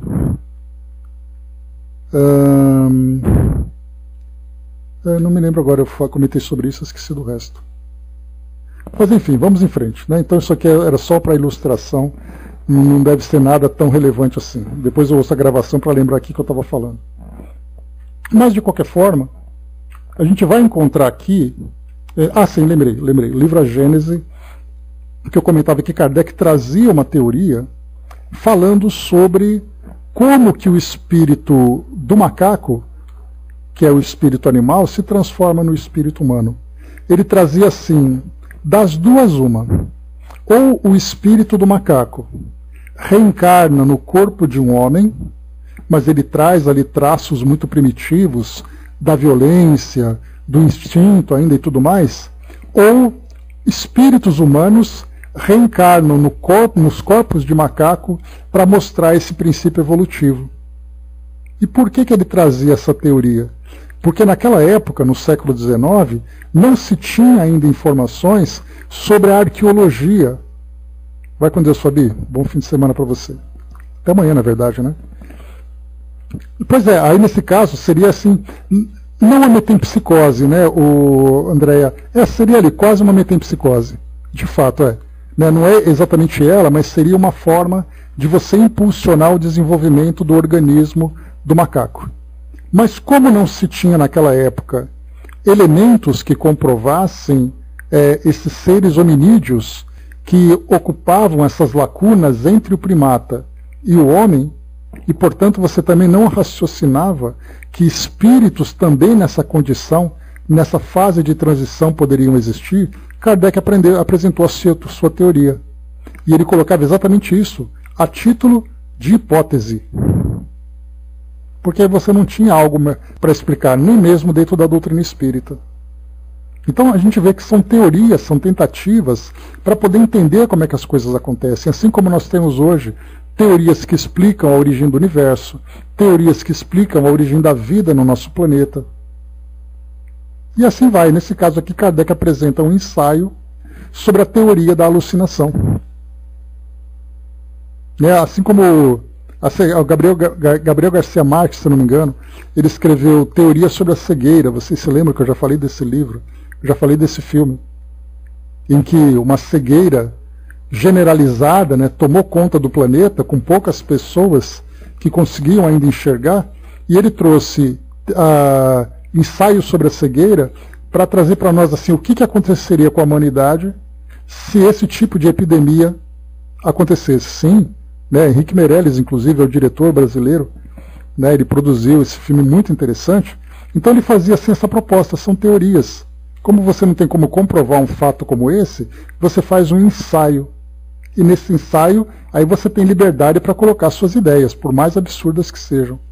Hum, eu não me lembro agora, eu comentei sobre isso e esqueci do resto. Mas enfim, vamos em frente, né? Então isso aqui era só para ilustração, não deve ser nada tão relevante assim. Depois eu ouço a gravação para lembrar aqui que eu estava falando. Mas de qualquer forma, a gente vai encontrar aqui... É, ah sim, lembrei, lembrei. O livro A Gênese, que eu comentava que Kardec trazia uma teoria falando sobre como que o espírito do macaco, que é o espírito animal, se transforma no espírito humano. Ele trazia assim... Das duas, uma. Ou o espírito do macaco reencarna no corpo de um homem, mas ele traz ali traços muito primitivos da violência, do instinto ainda e tudo mais, ou espíritos humanos reencarnam no corpo, nos corpos de macaco para mostrar esse princípio evolutivo. E por que que ele trazia essa teoria? Porque naquela época, no século dezenove, não se tinha ainda informações sobre a arqueologia. Vai com Deus, Fabi. Bom fim de semana para você. Até amanhã, na verdade, né? Pois é, aí nesse caso seria assim, não uma metempsicose, né, o Andréia? É, seria ali quase uma metempsicose. De fato, é. Né, não é exatamente ela, mas seria uma forma de você impulsionar o desenvolvimento do organismo do macaco. Mas como não se tinha naquela época elementos que comprovassem é, esses seres hominídeos que ocupavam essas lacunas entre o primata e o homem, e portanto você também não raciocinava que espíritos também nessa condição, nessa fase de transição poderiam existir, Kardec aprendeu, apresentou a sua, a sua teoria. E ele colocava exatamente isso a título de hipótese. Porque você não tinha algo para explicar, nem mesmo dentro da doutrina espírita. Então a gente vê que são teorias, são tentativas para poder entender como é que as coisas acontecem. Assim como nós temos hoje teorias que explicam a origem do universo, teorias que explicam a origem da vida no nosso planeta. E assim vai. Nesse caso aqui, Kardec apresenta um ensaio sobre a teoria da alucinação. É, assim como... O Gabriel, Gabriel Garcia Marques, se não me engano, ele escreveu Teoria sobre a Cegueira. Vocês se lembram que eu já falei desse livro? Eu já falei desse filme. Em que uma cegueira generalizada, né, tomou conta do planeta com poucas pessoas que conseguiam ainda enxergar, e ele trouxe uh, ensaios sobre a cegueira para trazer para nós assim, o que, que aconteceria com a humanidade se esse tipo de epidemia acontecesse. Sim, né, Henrique Meirelles, inclusive, é o diretor brasileiro, né, ele produziu esse filme muito interessante. Então ele fazia assim essa proposta, são teorias. Como você não tem como comprovar um fato como esse, você faz um ensaio. E nesse ensaio, aí você tem liberdade para colocar suas ideias, por mais absurdas que sejam.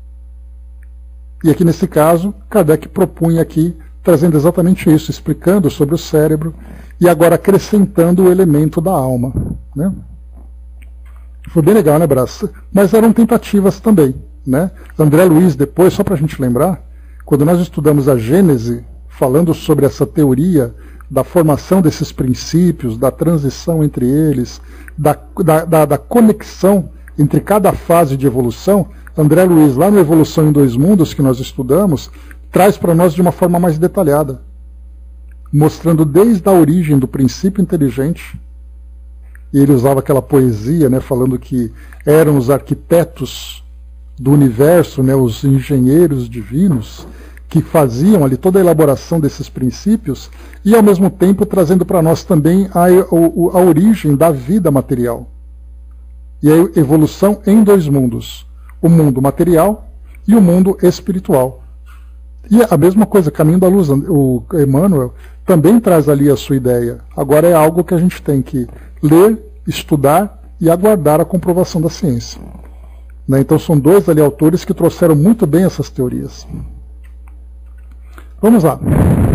E aqui nesse caso, Kardec propunha aqui, trazendo exatamente isso, explicando sobre o cérebro e agora acrescentando o elemento da alma. Né? Foi bem legal, né, Brás? Mas eram tentativas também. Né? André Luiz, depois, só para a gente lembrar, quando nós estudamos a Gênese, falando sobre essa teoria da formação desses princípios, da transição entre eles, da, da, da, da conexão entre cada fase de evolução, André Luiz, lá no Evolução em Dois Mundos, que nós estudamos, traz para nós de uma forma mais detalhada, mostrando desde a origem do princípio inteligente, e ele usava aquela poesia, né, falando que eram os arquitetos do universo, né, os engenheiros divinos, que faziam ali toda a elaboração desses princípios, e ao mesmo tempo trazendo para nós também a, a, a origem da vida material. E a evolução em dois mundos, o mundo material e o mundo espiritual. E a mesma coisa, Caminho da Luz, o Emmanuel também traz ali a sua ideia. Agora é algo que a gente tem que ler, estudar e aguardar a comprovação da ciência. Né? Então são dois ali autores que trouxeram muito bem essas teorias. Vamos lá.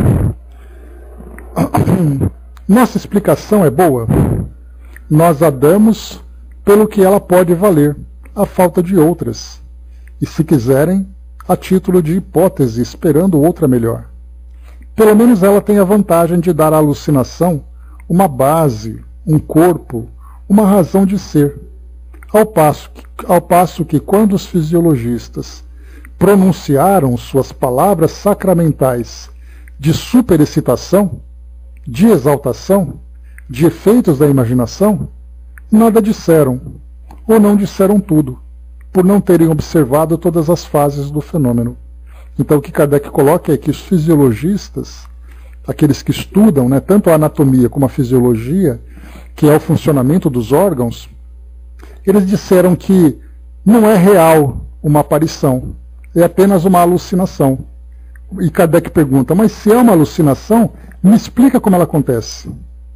Nossa explicação é boa? Nós a damos pelo que ela pode valer, a falta de outras. E se quiserem, a título de hipótese, esperando outra melhor. Pelo menos ela tem a vantagem de dar à alucinação uma base, um corpo, uma razão de ser. Ao passo que, ao passo que quando os fisiologistas pronunciaram suas palavras sacramentais de superexcitação, de exaltação, de efeitos da imaginação, nada disseram, ou não disseram tudo, por não terem observado todas as fases do fenômeno. Então o que Kardec coloca é que os fisiologistas, aqueles que estudam, né, tanto a anatomia como a fisiologia, que é o funcionamento dos órgãos, eles disseram que não é real uma aparição, é apenas uma alucinação. E Kardec pergunta, mas se é uma alucinação, me explica como ela acontece.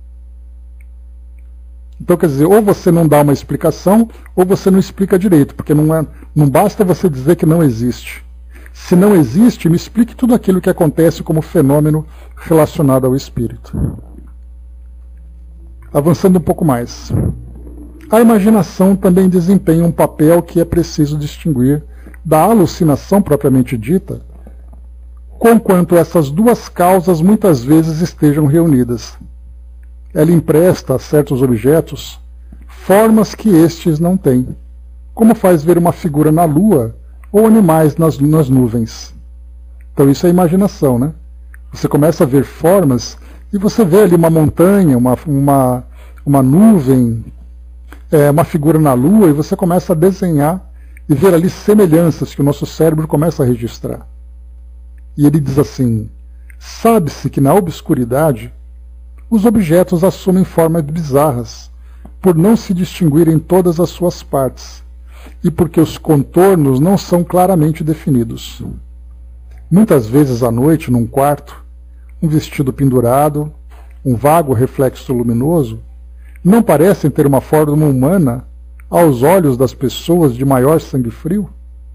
Então, quer dizer, ou você não dá uma explicação, ou você não explica direito, porque não, é, não basta você dizer que não existe. Se não existe, me explique tudo aquilo que acontece como fenômeno relacionado ao espírito. Avançando um pouco mais. A imaginação também desempenha um papel que é preciso distinguir da alucinação propriamente dita, conquanto essas duas causas muitas vezes estejam reunidas. Ela empresta a certos objetos formas que estes não têm, como faz ver uma figura na lua ou animais nas, nas nuvens. Então isso é imaginação, né? Você começa a ver formas e você vê ali uma montanha, uma, uma, uma nuvem, é, uma figura na lua, e você começa a desenhar e ver ali semelhanças que o nosso cérebro começa a registrar. E ele diz assim, sabe-se que na obscuridade os objetos assumem formas bizarras, por não se distinguirem todas as suas partes, e porque os contornos não são claramente definidos. Muitas vezes à noite, num quarto, um vestido pendurado, um vago reflexo luminoso, não parecem ter uma forma humana aos olhos das pessoas de maior sangue frio?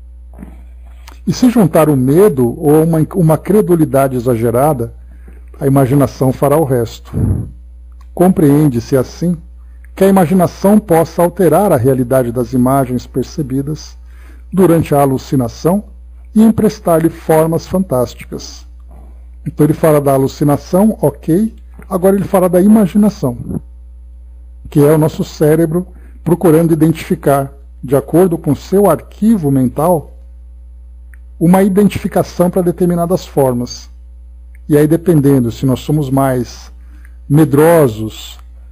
E se juntar o medo ou uma, uma credulidade exagerada, a imaginação fará o resto. Compreende-se assim que a imaginação possa alterar a realidade das imagens percebidas durante a alucinação e emprestar-lhe formas fantásticas. Então ele fala da alucinação, ok, agora ele fala da imaginação, que é o nosso cérebro procurando identificar, de acordo com seu arquivo mental, uma identificação para determinadas formas. E aí, dependendo se nós somos mais medrosos,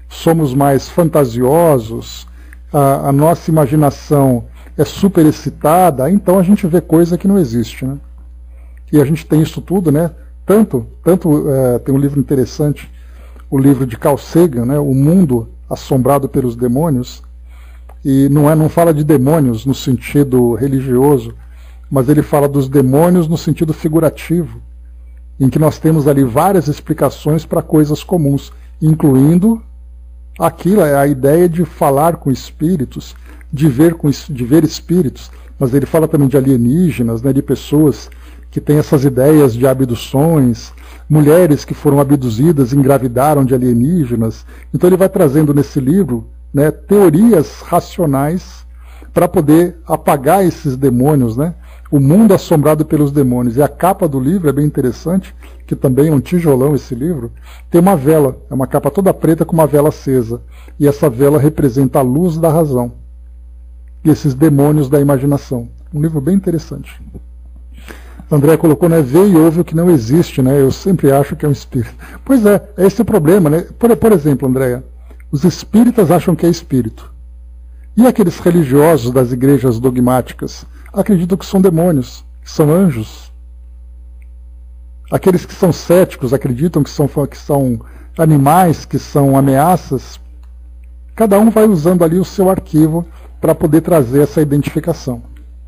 somos mais fantasiosos, a, a nossa imaginação é super excitada, então a gente vê coisa que não existe, né? E a gente tem isso tudo, né? Tanto, tanto é, tem um livro interessante, o livro de Carl Sagan, né? O Mundo Assombrado pelos Demônios, e não, é, não fala de demônios no sentido religioso, mas ele fala dos demônios no sentido figurativo, em que nós temos ali várias explicações para coisas comuns, incluindo aquilo, a ideia de falar com espíritos, de ver, com, de ver espíritos, mas ele fala também de alienígenas, né, de pessoas que têm essas ideias de abduções, mulheres que foram abduzidas e engravidaram de alienígenas. Então ele vai trazendo nesse livro, né, teorias racionais para poder apagar esses demônios, né? O Mundo Assombrado pelos Demônios. E a capa do livro é bem interessante, que também é um tijolão esse livro, tem uma vela, é uma capa toda preta com uma vela acesa. E essa vela representa a luz da razão. E esses demônios da imaginação. Um livro bem interessante. André colocou, né, vê e ouve o que não existe, né? Eu sempre acho que é um espírito. Pois é, é esse o problema, né? Por, por exemplo, Andréia, os espíritas acham que é espírito. E aqueles religiosos das igrejas dogmáticas acreditam que são demônios, que são anjos. Aqueles que são céticos acreditam que são, que são animais, que são ameaças. Cada um vai usando ali o seu arquivo para poder trazer essa identificação.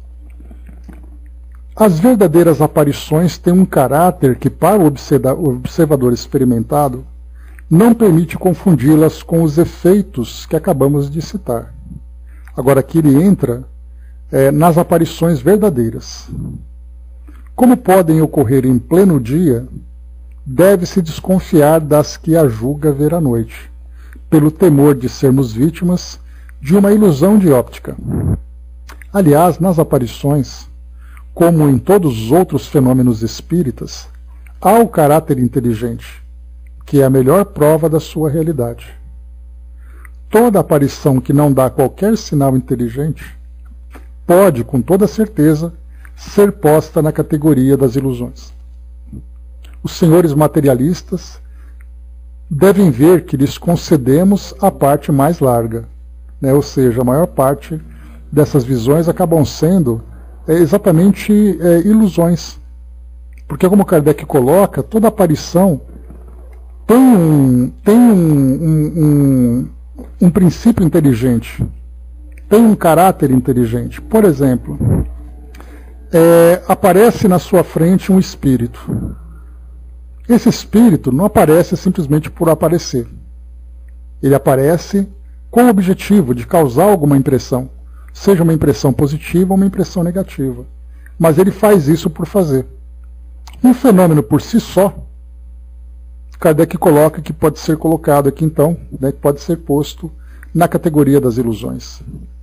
As verdadeiras aparições têm um caráter que, para o observador experimentado, não permite confundi-las com os efeitos que acabamos de citar. Agora aqui ele entra é, nas aparições verdadeiras. Como podem ocorrer em pleno dia, deve-se desconfiar das que a julga ver à noite, pelo temor de sermos vítimas de uma ilusão de óptica. Aliás, nas aparições, como em todos os outros fenômenos espíritas, há o caráter inteligente, que é a melhor prova da sua realidade. Toda aparição que não dá qualquer sinal inteligente pode, com toda certeza, ser posta na categoria das ilusões. Os senhores materialistas devem ver que lhes concedemos a parte mais larga, né? Ou seja, a maior parte dessas visões acabam sendo é, exatamente é, ilusões. Porque, como Kardec coloca, toda aparição tem um, tem um, um, um, um princípio inteligente, tem um caráter inteligente. Por exemplo, é, aparece na sua frente um espírito. Esse espírito não aparece simplesmente por aparecer. Ele aparece com o objetivo de causar alguma impressão, seja uma impressão positiva ou uma impressão negativa. Mas ele faz isso por fazer. Um fenômeno por si só, Kardec coloca que pode ser colocado aqui então, né, que pode ser posto na categoria das ilusões.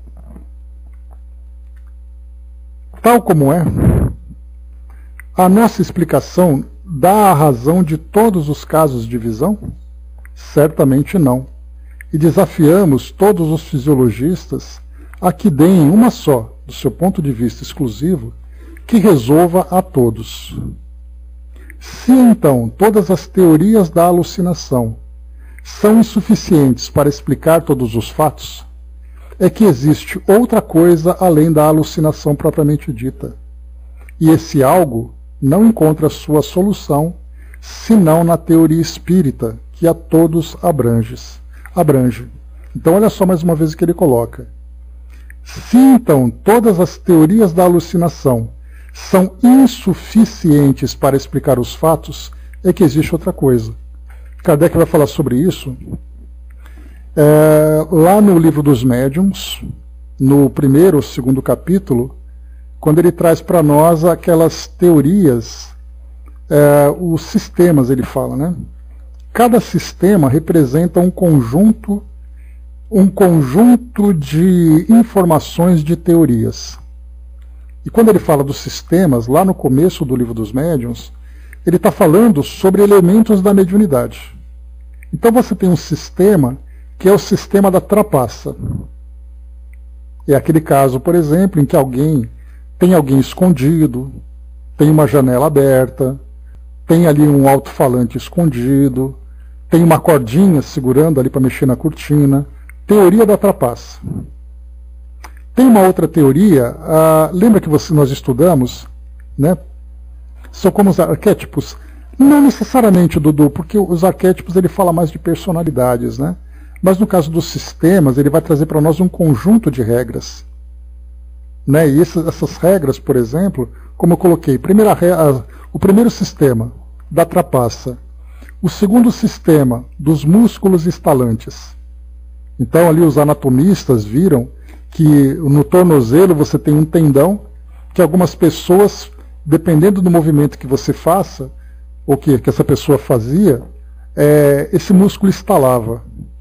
Tal como é, a nossa explicação dá a razão de todos os casos de visão? Certamente não. E desafiamos todos os fisiologistas a que deem uma só, do seu ponto de vista exclusivo, que resolva a todos. Se então todas as teorias da alucinação são insuficientes para explicar todos os fatos, é que existe outra coisa além da alucinação propriamente dita. E esse algo não encontra sua solução senão na teoria espírita, que a todos abrange. abrange. Então olha só mais uma vez o que ele coloca. Se então todas as teorias da alucinação são insuficientes para explicar os fatos, é que existe outra coisa. Kardec vai falar sobre isso é, lá no livro dos médiuns, no primeiro ou segundo capítulo, quando ele traz para nós aquelas teorias, é, os sistemas, ele fala, né? Cada sistema representa um conjunto, um conjunto de informações de teorias. E quando ele fala dos sistemas, lá no começo do livro dos médiuns, ele está falando sobre elementos da mediunidade. Então você tem um sistema que é o sistema da trapaça. É aquele caso, por exemplo, em que alguém tem alguém escondido, tem uma janela aberta, tem ali um alto-falante escondido, tem uma cordinha segurando ali para mexer na cortina. Teoria da trapaça. Tem uma outra teoria, ah, lembra que você, nós estudamos, né? São como os arquétipos. Não necessariamente, Dudu, porque os arquétipos ele fala mais de personalidades, né? Mas no caso dos sistemas, ele vai trazer para nós um conjunto de regras. Né? E essas, essas regras, por exemplo, como eu coloquei, primeira, a, o primeiro sistema da trapaça, o segundo sistema dos músculos estalantes. Então ali os anatomistas viram que no tornozelo você tem um tendão que algumas pessoas, dependendo do movimento que você faça, ou que, que essa pessoa fazia, é, esse músculo estalava.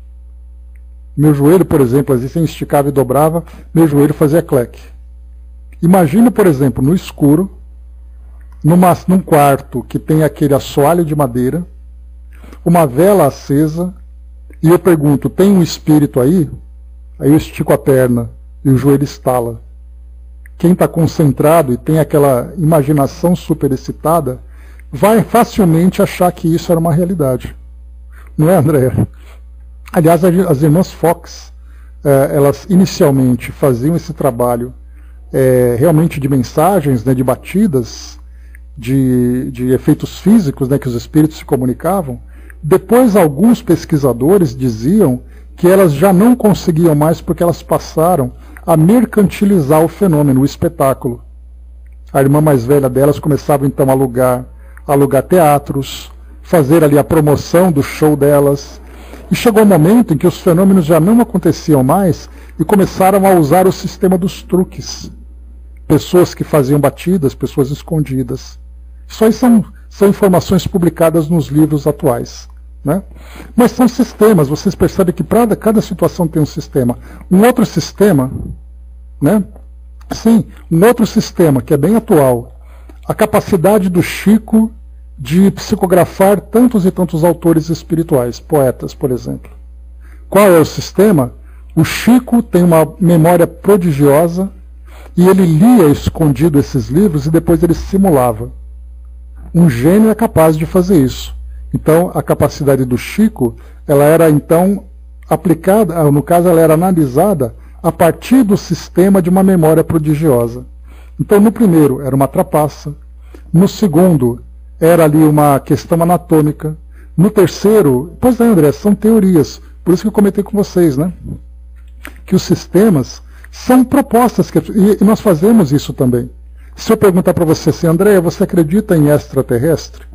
Meu joelho, por exemplo, às vezes esticava e dobrava, meu joelho fazia cleque. Imagina, por exemplo, no escuro, numa, num quarto que tem aquele assoalho de madeira, uma vela acesa, e eu pergunto, tem um espírito aí? Aí eu estico a perna e o joelho estala. Quem está concentrado e tem aquela imaginação superexcitada, vai facilmente achar que isso era uma realidade. Não é, Andréa? Aliás, as irmãs Fox, eh, elas inicialmente faziam esse trabalho eh, realmente de mensagens, né, de batidas, de, de efeitos físicos, né, que os espíritos se comunicavam. Depois, alguns pesquisadores diziam que elas já não conseguiam mais porque elas passaram a mercantilizar o fenômeno, o espetáculo. A irmã mais velha delas começava então a alugar, a alugar teatros, fazer ali a promoção do show delas. E chegou um momento em que os fenômenos já não aconteciam mais e começaram a usar o sistema dos truques. Pessoas que faziam batidas, pessoas escondidas. Isso aí são, são informações publicadas nos livros atuais. Né? Mas são sistemas, vocês percebem que para cada situação tem um sistema. Um outro sistema, né? Sim, um outro sistema que é bem atual, a capacidade do Chico de psicografar tantos e tantos autores espirituais, poetas, por exemplo. Qual é o sistema? O Chico tem uma memória prodigiosa e ele lia escondido esses livros e depois ele simulava. Um gênio é capaz de fazer isso. Então, a capacidade do Chico, ela era então aplicada, no caso ela era analisada a partir do sistema de uma memória prodigiosa. Então, no primeiro era uma trapaça, no segundo era ali uma questão anatômica, no terceiro, pois é, André, são teorias, por isso que eu comentei com vocês, né? Que os sistemas são propostas, que, e nós fazemos isso também. Se eu perguntar para você assim, André, você acredita em extraterrestre?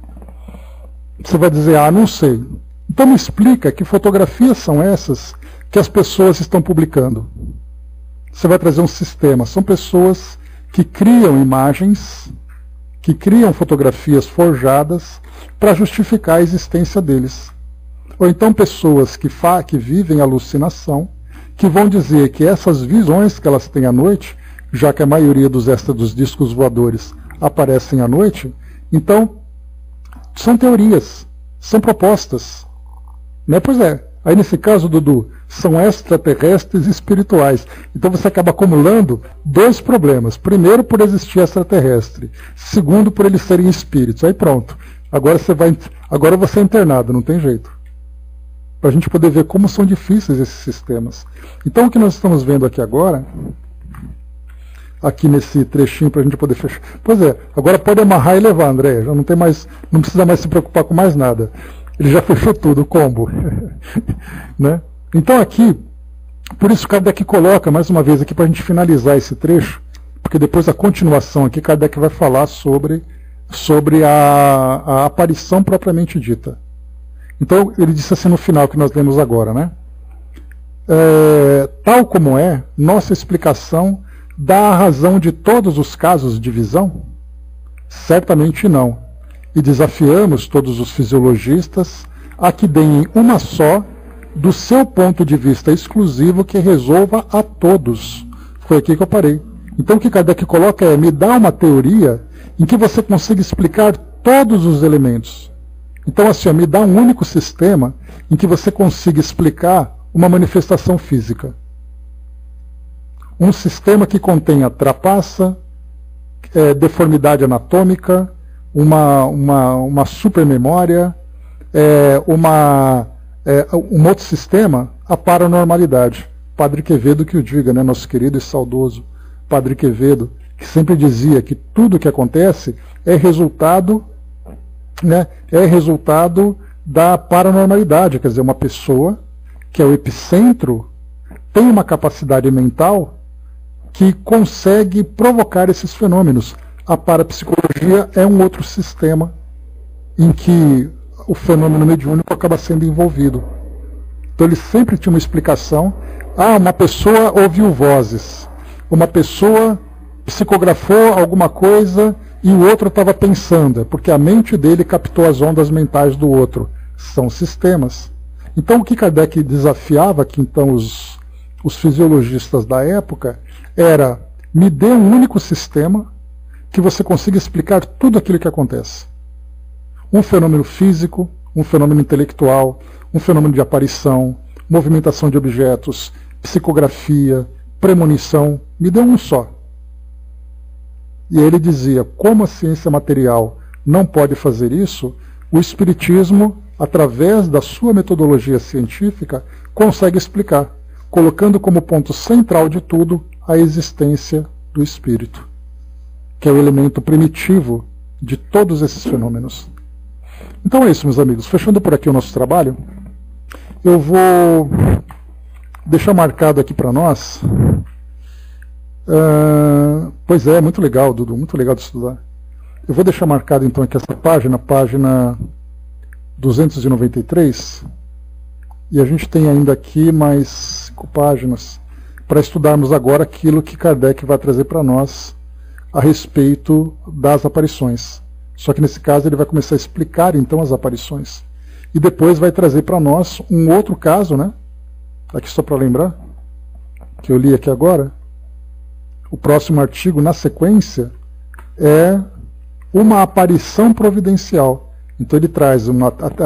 Você vai dizer, ah, não sei. Então me explica que fotografias são essas que as pessoas estão publicando. Você vai trazer um sistema. São pessoas que criam imagens, que criam fotografias forjadas para justificar a existência deles. Ou então pessoas que, fa que vivem alucinação, que vão dizer que essas visões que elas têm à noite, já que a maioria dos extras dos discos voadores aparecem à noite, então são teorias, são propostas. Né? Pois é, aí nesse caso, Dudu, são extraterrestres espirituais. Então você acaba acumulando dois problemas. Primeiro, por existir extraterrestre. Segundo, por eles serem espíritos. Aí pronto. Agora você vai, agora você é internado, não tem jeito. Para a gente poder ver como são difíceis esses sistemas. Então o que nós estamos vendo aqui agora, aqui nesse trechinho para a gente poder fechar. Pois é, agora pode amarrar e levar, André. Já não tem mais, não precisa mais se preocupar com mais nada. Ele já fechou tudo, o combo. Né? Então aqui, por isso Kardec coloca mais uma vez aqui para a gente finalizar esse trecho, porque depois a continuação aqui Kardec vai falar sobre, sobre a, a aparição propriamente dita. Então ele disse assim no final que nós lemos agora, né? É, tal como é, nossa explicação dá a razão de todos os casos de visão? Certamente não. E desafiamos todos os fisiologistas a que deem uma só do seu ponto de vista exclusivo que resolva a todos. Foi aqui que eu parei. Então o que Kardec coloca é, me dá uma teoria em que você consiga explicar todos os elementos. Então assim, ó, me dá um único sistema em que você consiga explicar uma manifestação física. Um sistema que contenha trapaça, é, deformidade anatômica, uma, uma, uma supermemória, é, uma, é, um outro sistema, a paranormalidade. Padre Quevedo que o diga, né, nosso querido e saudoso Padre Quevedo, que sempre dizia que tudo que acontece é resultado, né, é resultado da paranormalidade, quer dizer, uma pessoa que é o epicentro tem uma capacidade mental que consegue provocar esses fenômenos. A parapsicologia é um outro sistema em que o fenômeno mediúnico acaba sendo envolvido. Então ele sempre tinha uma explicação. Ah, uma pessoa ouviu vozes, uma pessoa psicografou alguma coisa e o outro estava pensando, porque a mente dele captou as ondas mentais do outro. São sistemas. Então o que Kardec desafiava, que então os, os fisiologistas da época, era: me dê um único sistema que você consiga explicar tudo aquilo que acontece. Um fenômeno físico, um fenômeno intelectual, um fenômeno de aparição, movimentação de objetos, psicografia, premonição, me dê um só. E ele dizia: como a ciência material não pode fazer isso, o Espiritismo, através da sua metodologia científica, consegue explicar, colocando como ponto central de tudo a existência do Espírito, que é o elemento primitivo de todos esses fenômenos. Então é isso, meus amigos. Fechando por aqui o nosso trabalho, eu vou deixar marcado aqui para nós. Uh, pois é, muito legal, Dudu, muito legal de estudar. Eu vou deixar marcado então aqui essa página, página duzentos e noventa e três, e a gente tem ainda aqui mais cinco páginas para estudarmos agora aquilo que Kardec vai trazer para nós a respeito das aparições. Só que nesse caso ele vai começar a explicar então as aparições. E depois vai trazer para nós um outro caso, né? Aqui só para lembrar, que eu li aqui agora. O próximo artigo, na sequência, é uma aparição providencial. Então ele traz um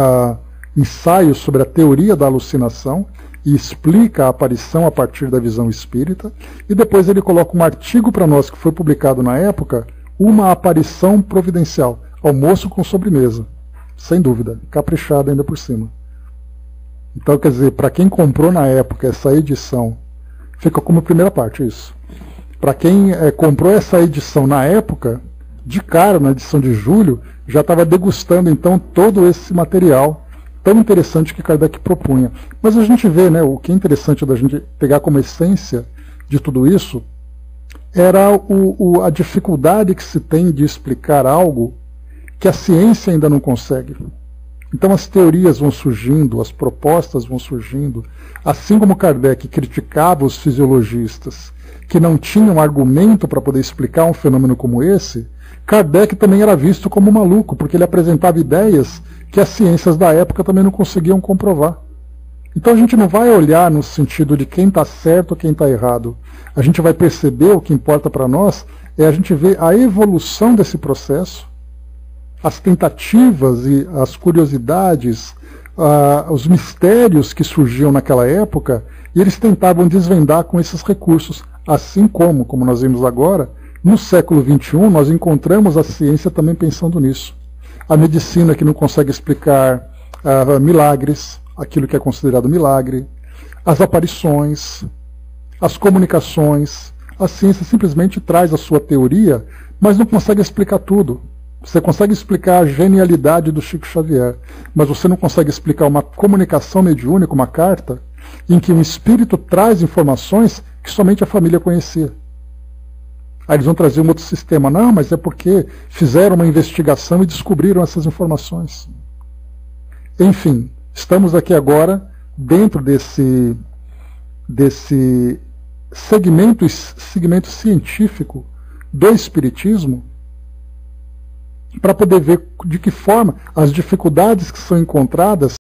ensaio sobre a teoria da alucinação e explica a aparição a partir da visão espírita. E depois ele coloca um artigo para nós que foi publicado na época, uma aparição providencial. Almoço com sobremesa. Sem dúvida, caprichado ainda por cima. Então, quer dizer, para quem comprou na época essa edição, fica como primeira parte isso. Para quem é, comprou essa edição na época, de cara, na edição de julho, já estava degustando então todo esse material tão interessante que Kardec propunha. Mas a gente vê, né, o que é interessante da gente pegar como essência de tudo isso, era o, o, a dificuldade que se tem de explicar algo que a ciência ainda não consegue. Então as teorias vão surgindo, as propostas vão surgindo, assim como Kardec criticava os fisiologistas que não tinham argumento para poder explicar um fenômeno como esse, Kardec também era visto como maluco, porque ele apresentava ideias que as ciências da época também não conseguiam comprovar. Então a gente não vai olhar no sentido de quem está certo ou quem está errado. A gente vai perceber, o que importa para nós é a gente ver a evolução desse processo, as tentativas e as curiosidades, uh, os mistérios que surgiam naquela época, e eles tentavam desvendar com esses recursos. Assim como, como nós vimos agora, no século vinte e um nós encontramos a ciência também pensando nisso. A medicina que não consegue explicar uh, milagres, aquilo que é considerado milagre, as aparições, as comunicações. A ciência simplesmente traz a sua teoria, mas não consegue explicar tudo. Você consegue explicar a genialidade do Chico Xavier, mas você não consegue explicar uma comunicação mediúnica, uma carta, em que um espírito traz informações que somente a família conhecia. Aí eles vão trazer um outro sistema. Não, mas é porque fizeram uma investigação e descobriram essas informações. Enfim, estamos aqui agora dentro desse, desse segmento, segmento científico do Espiritismo, para poder ver de que forma as dificuldades que são encontradas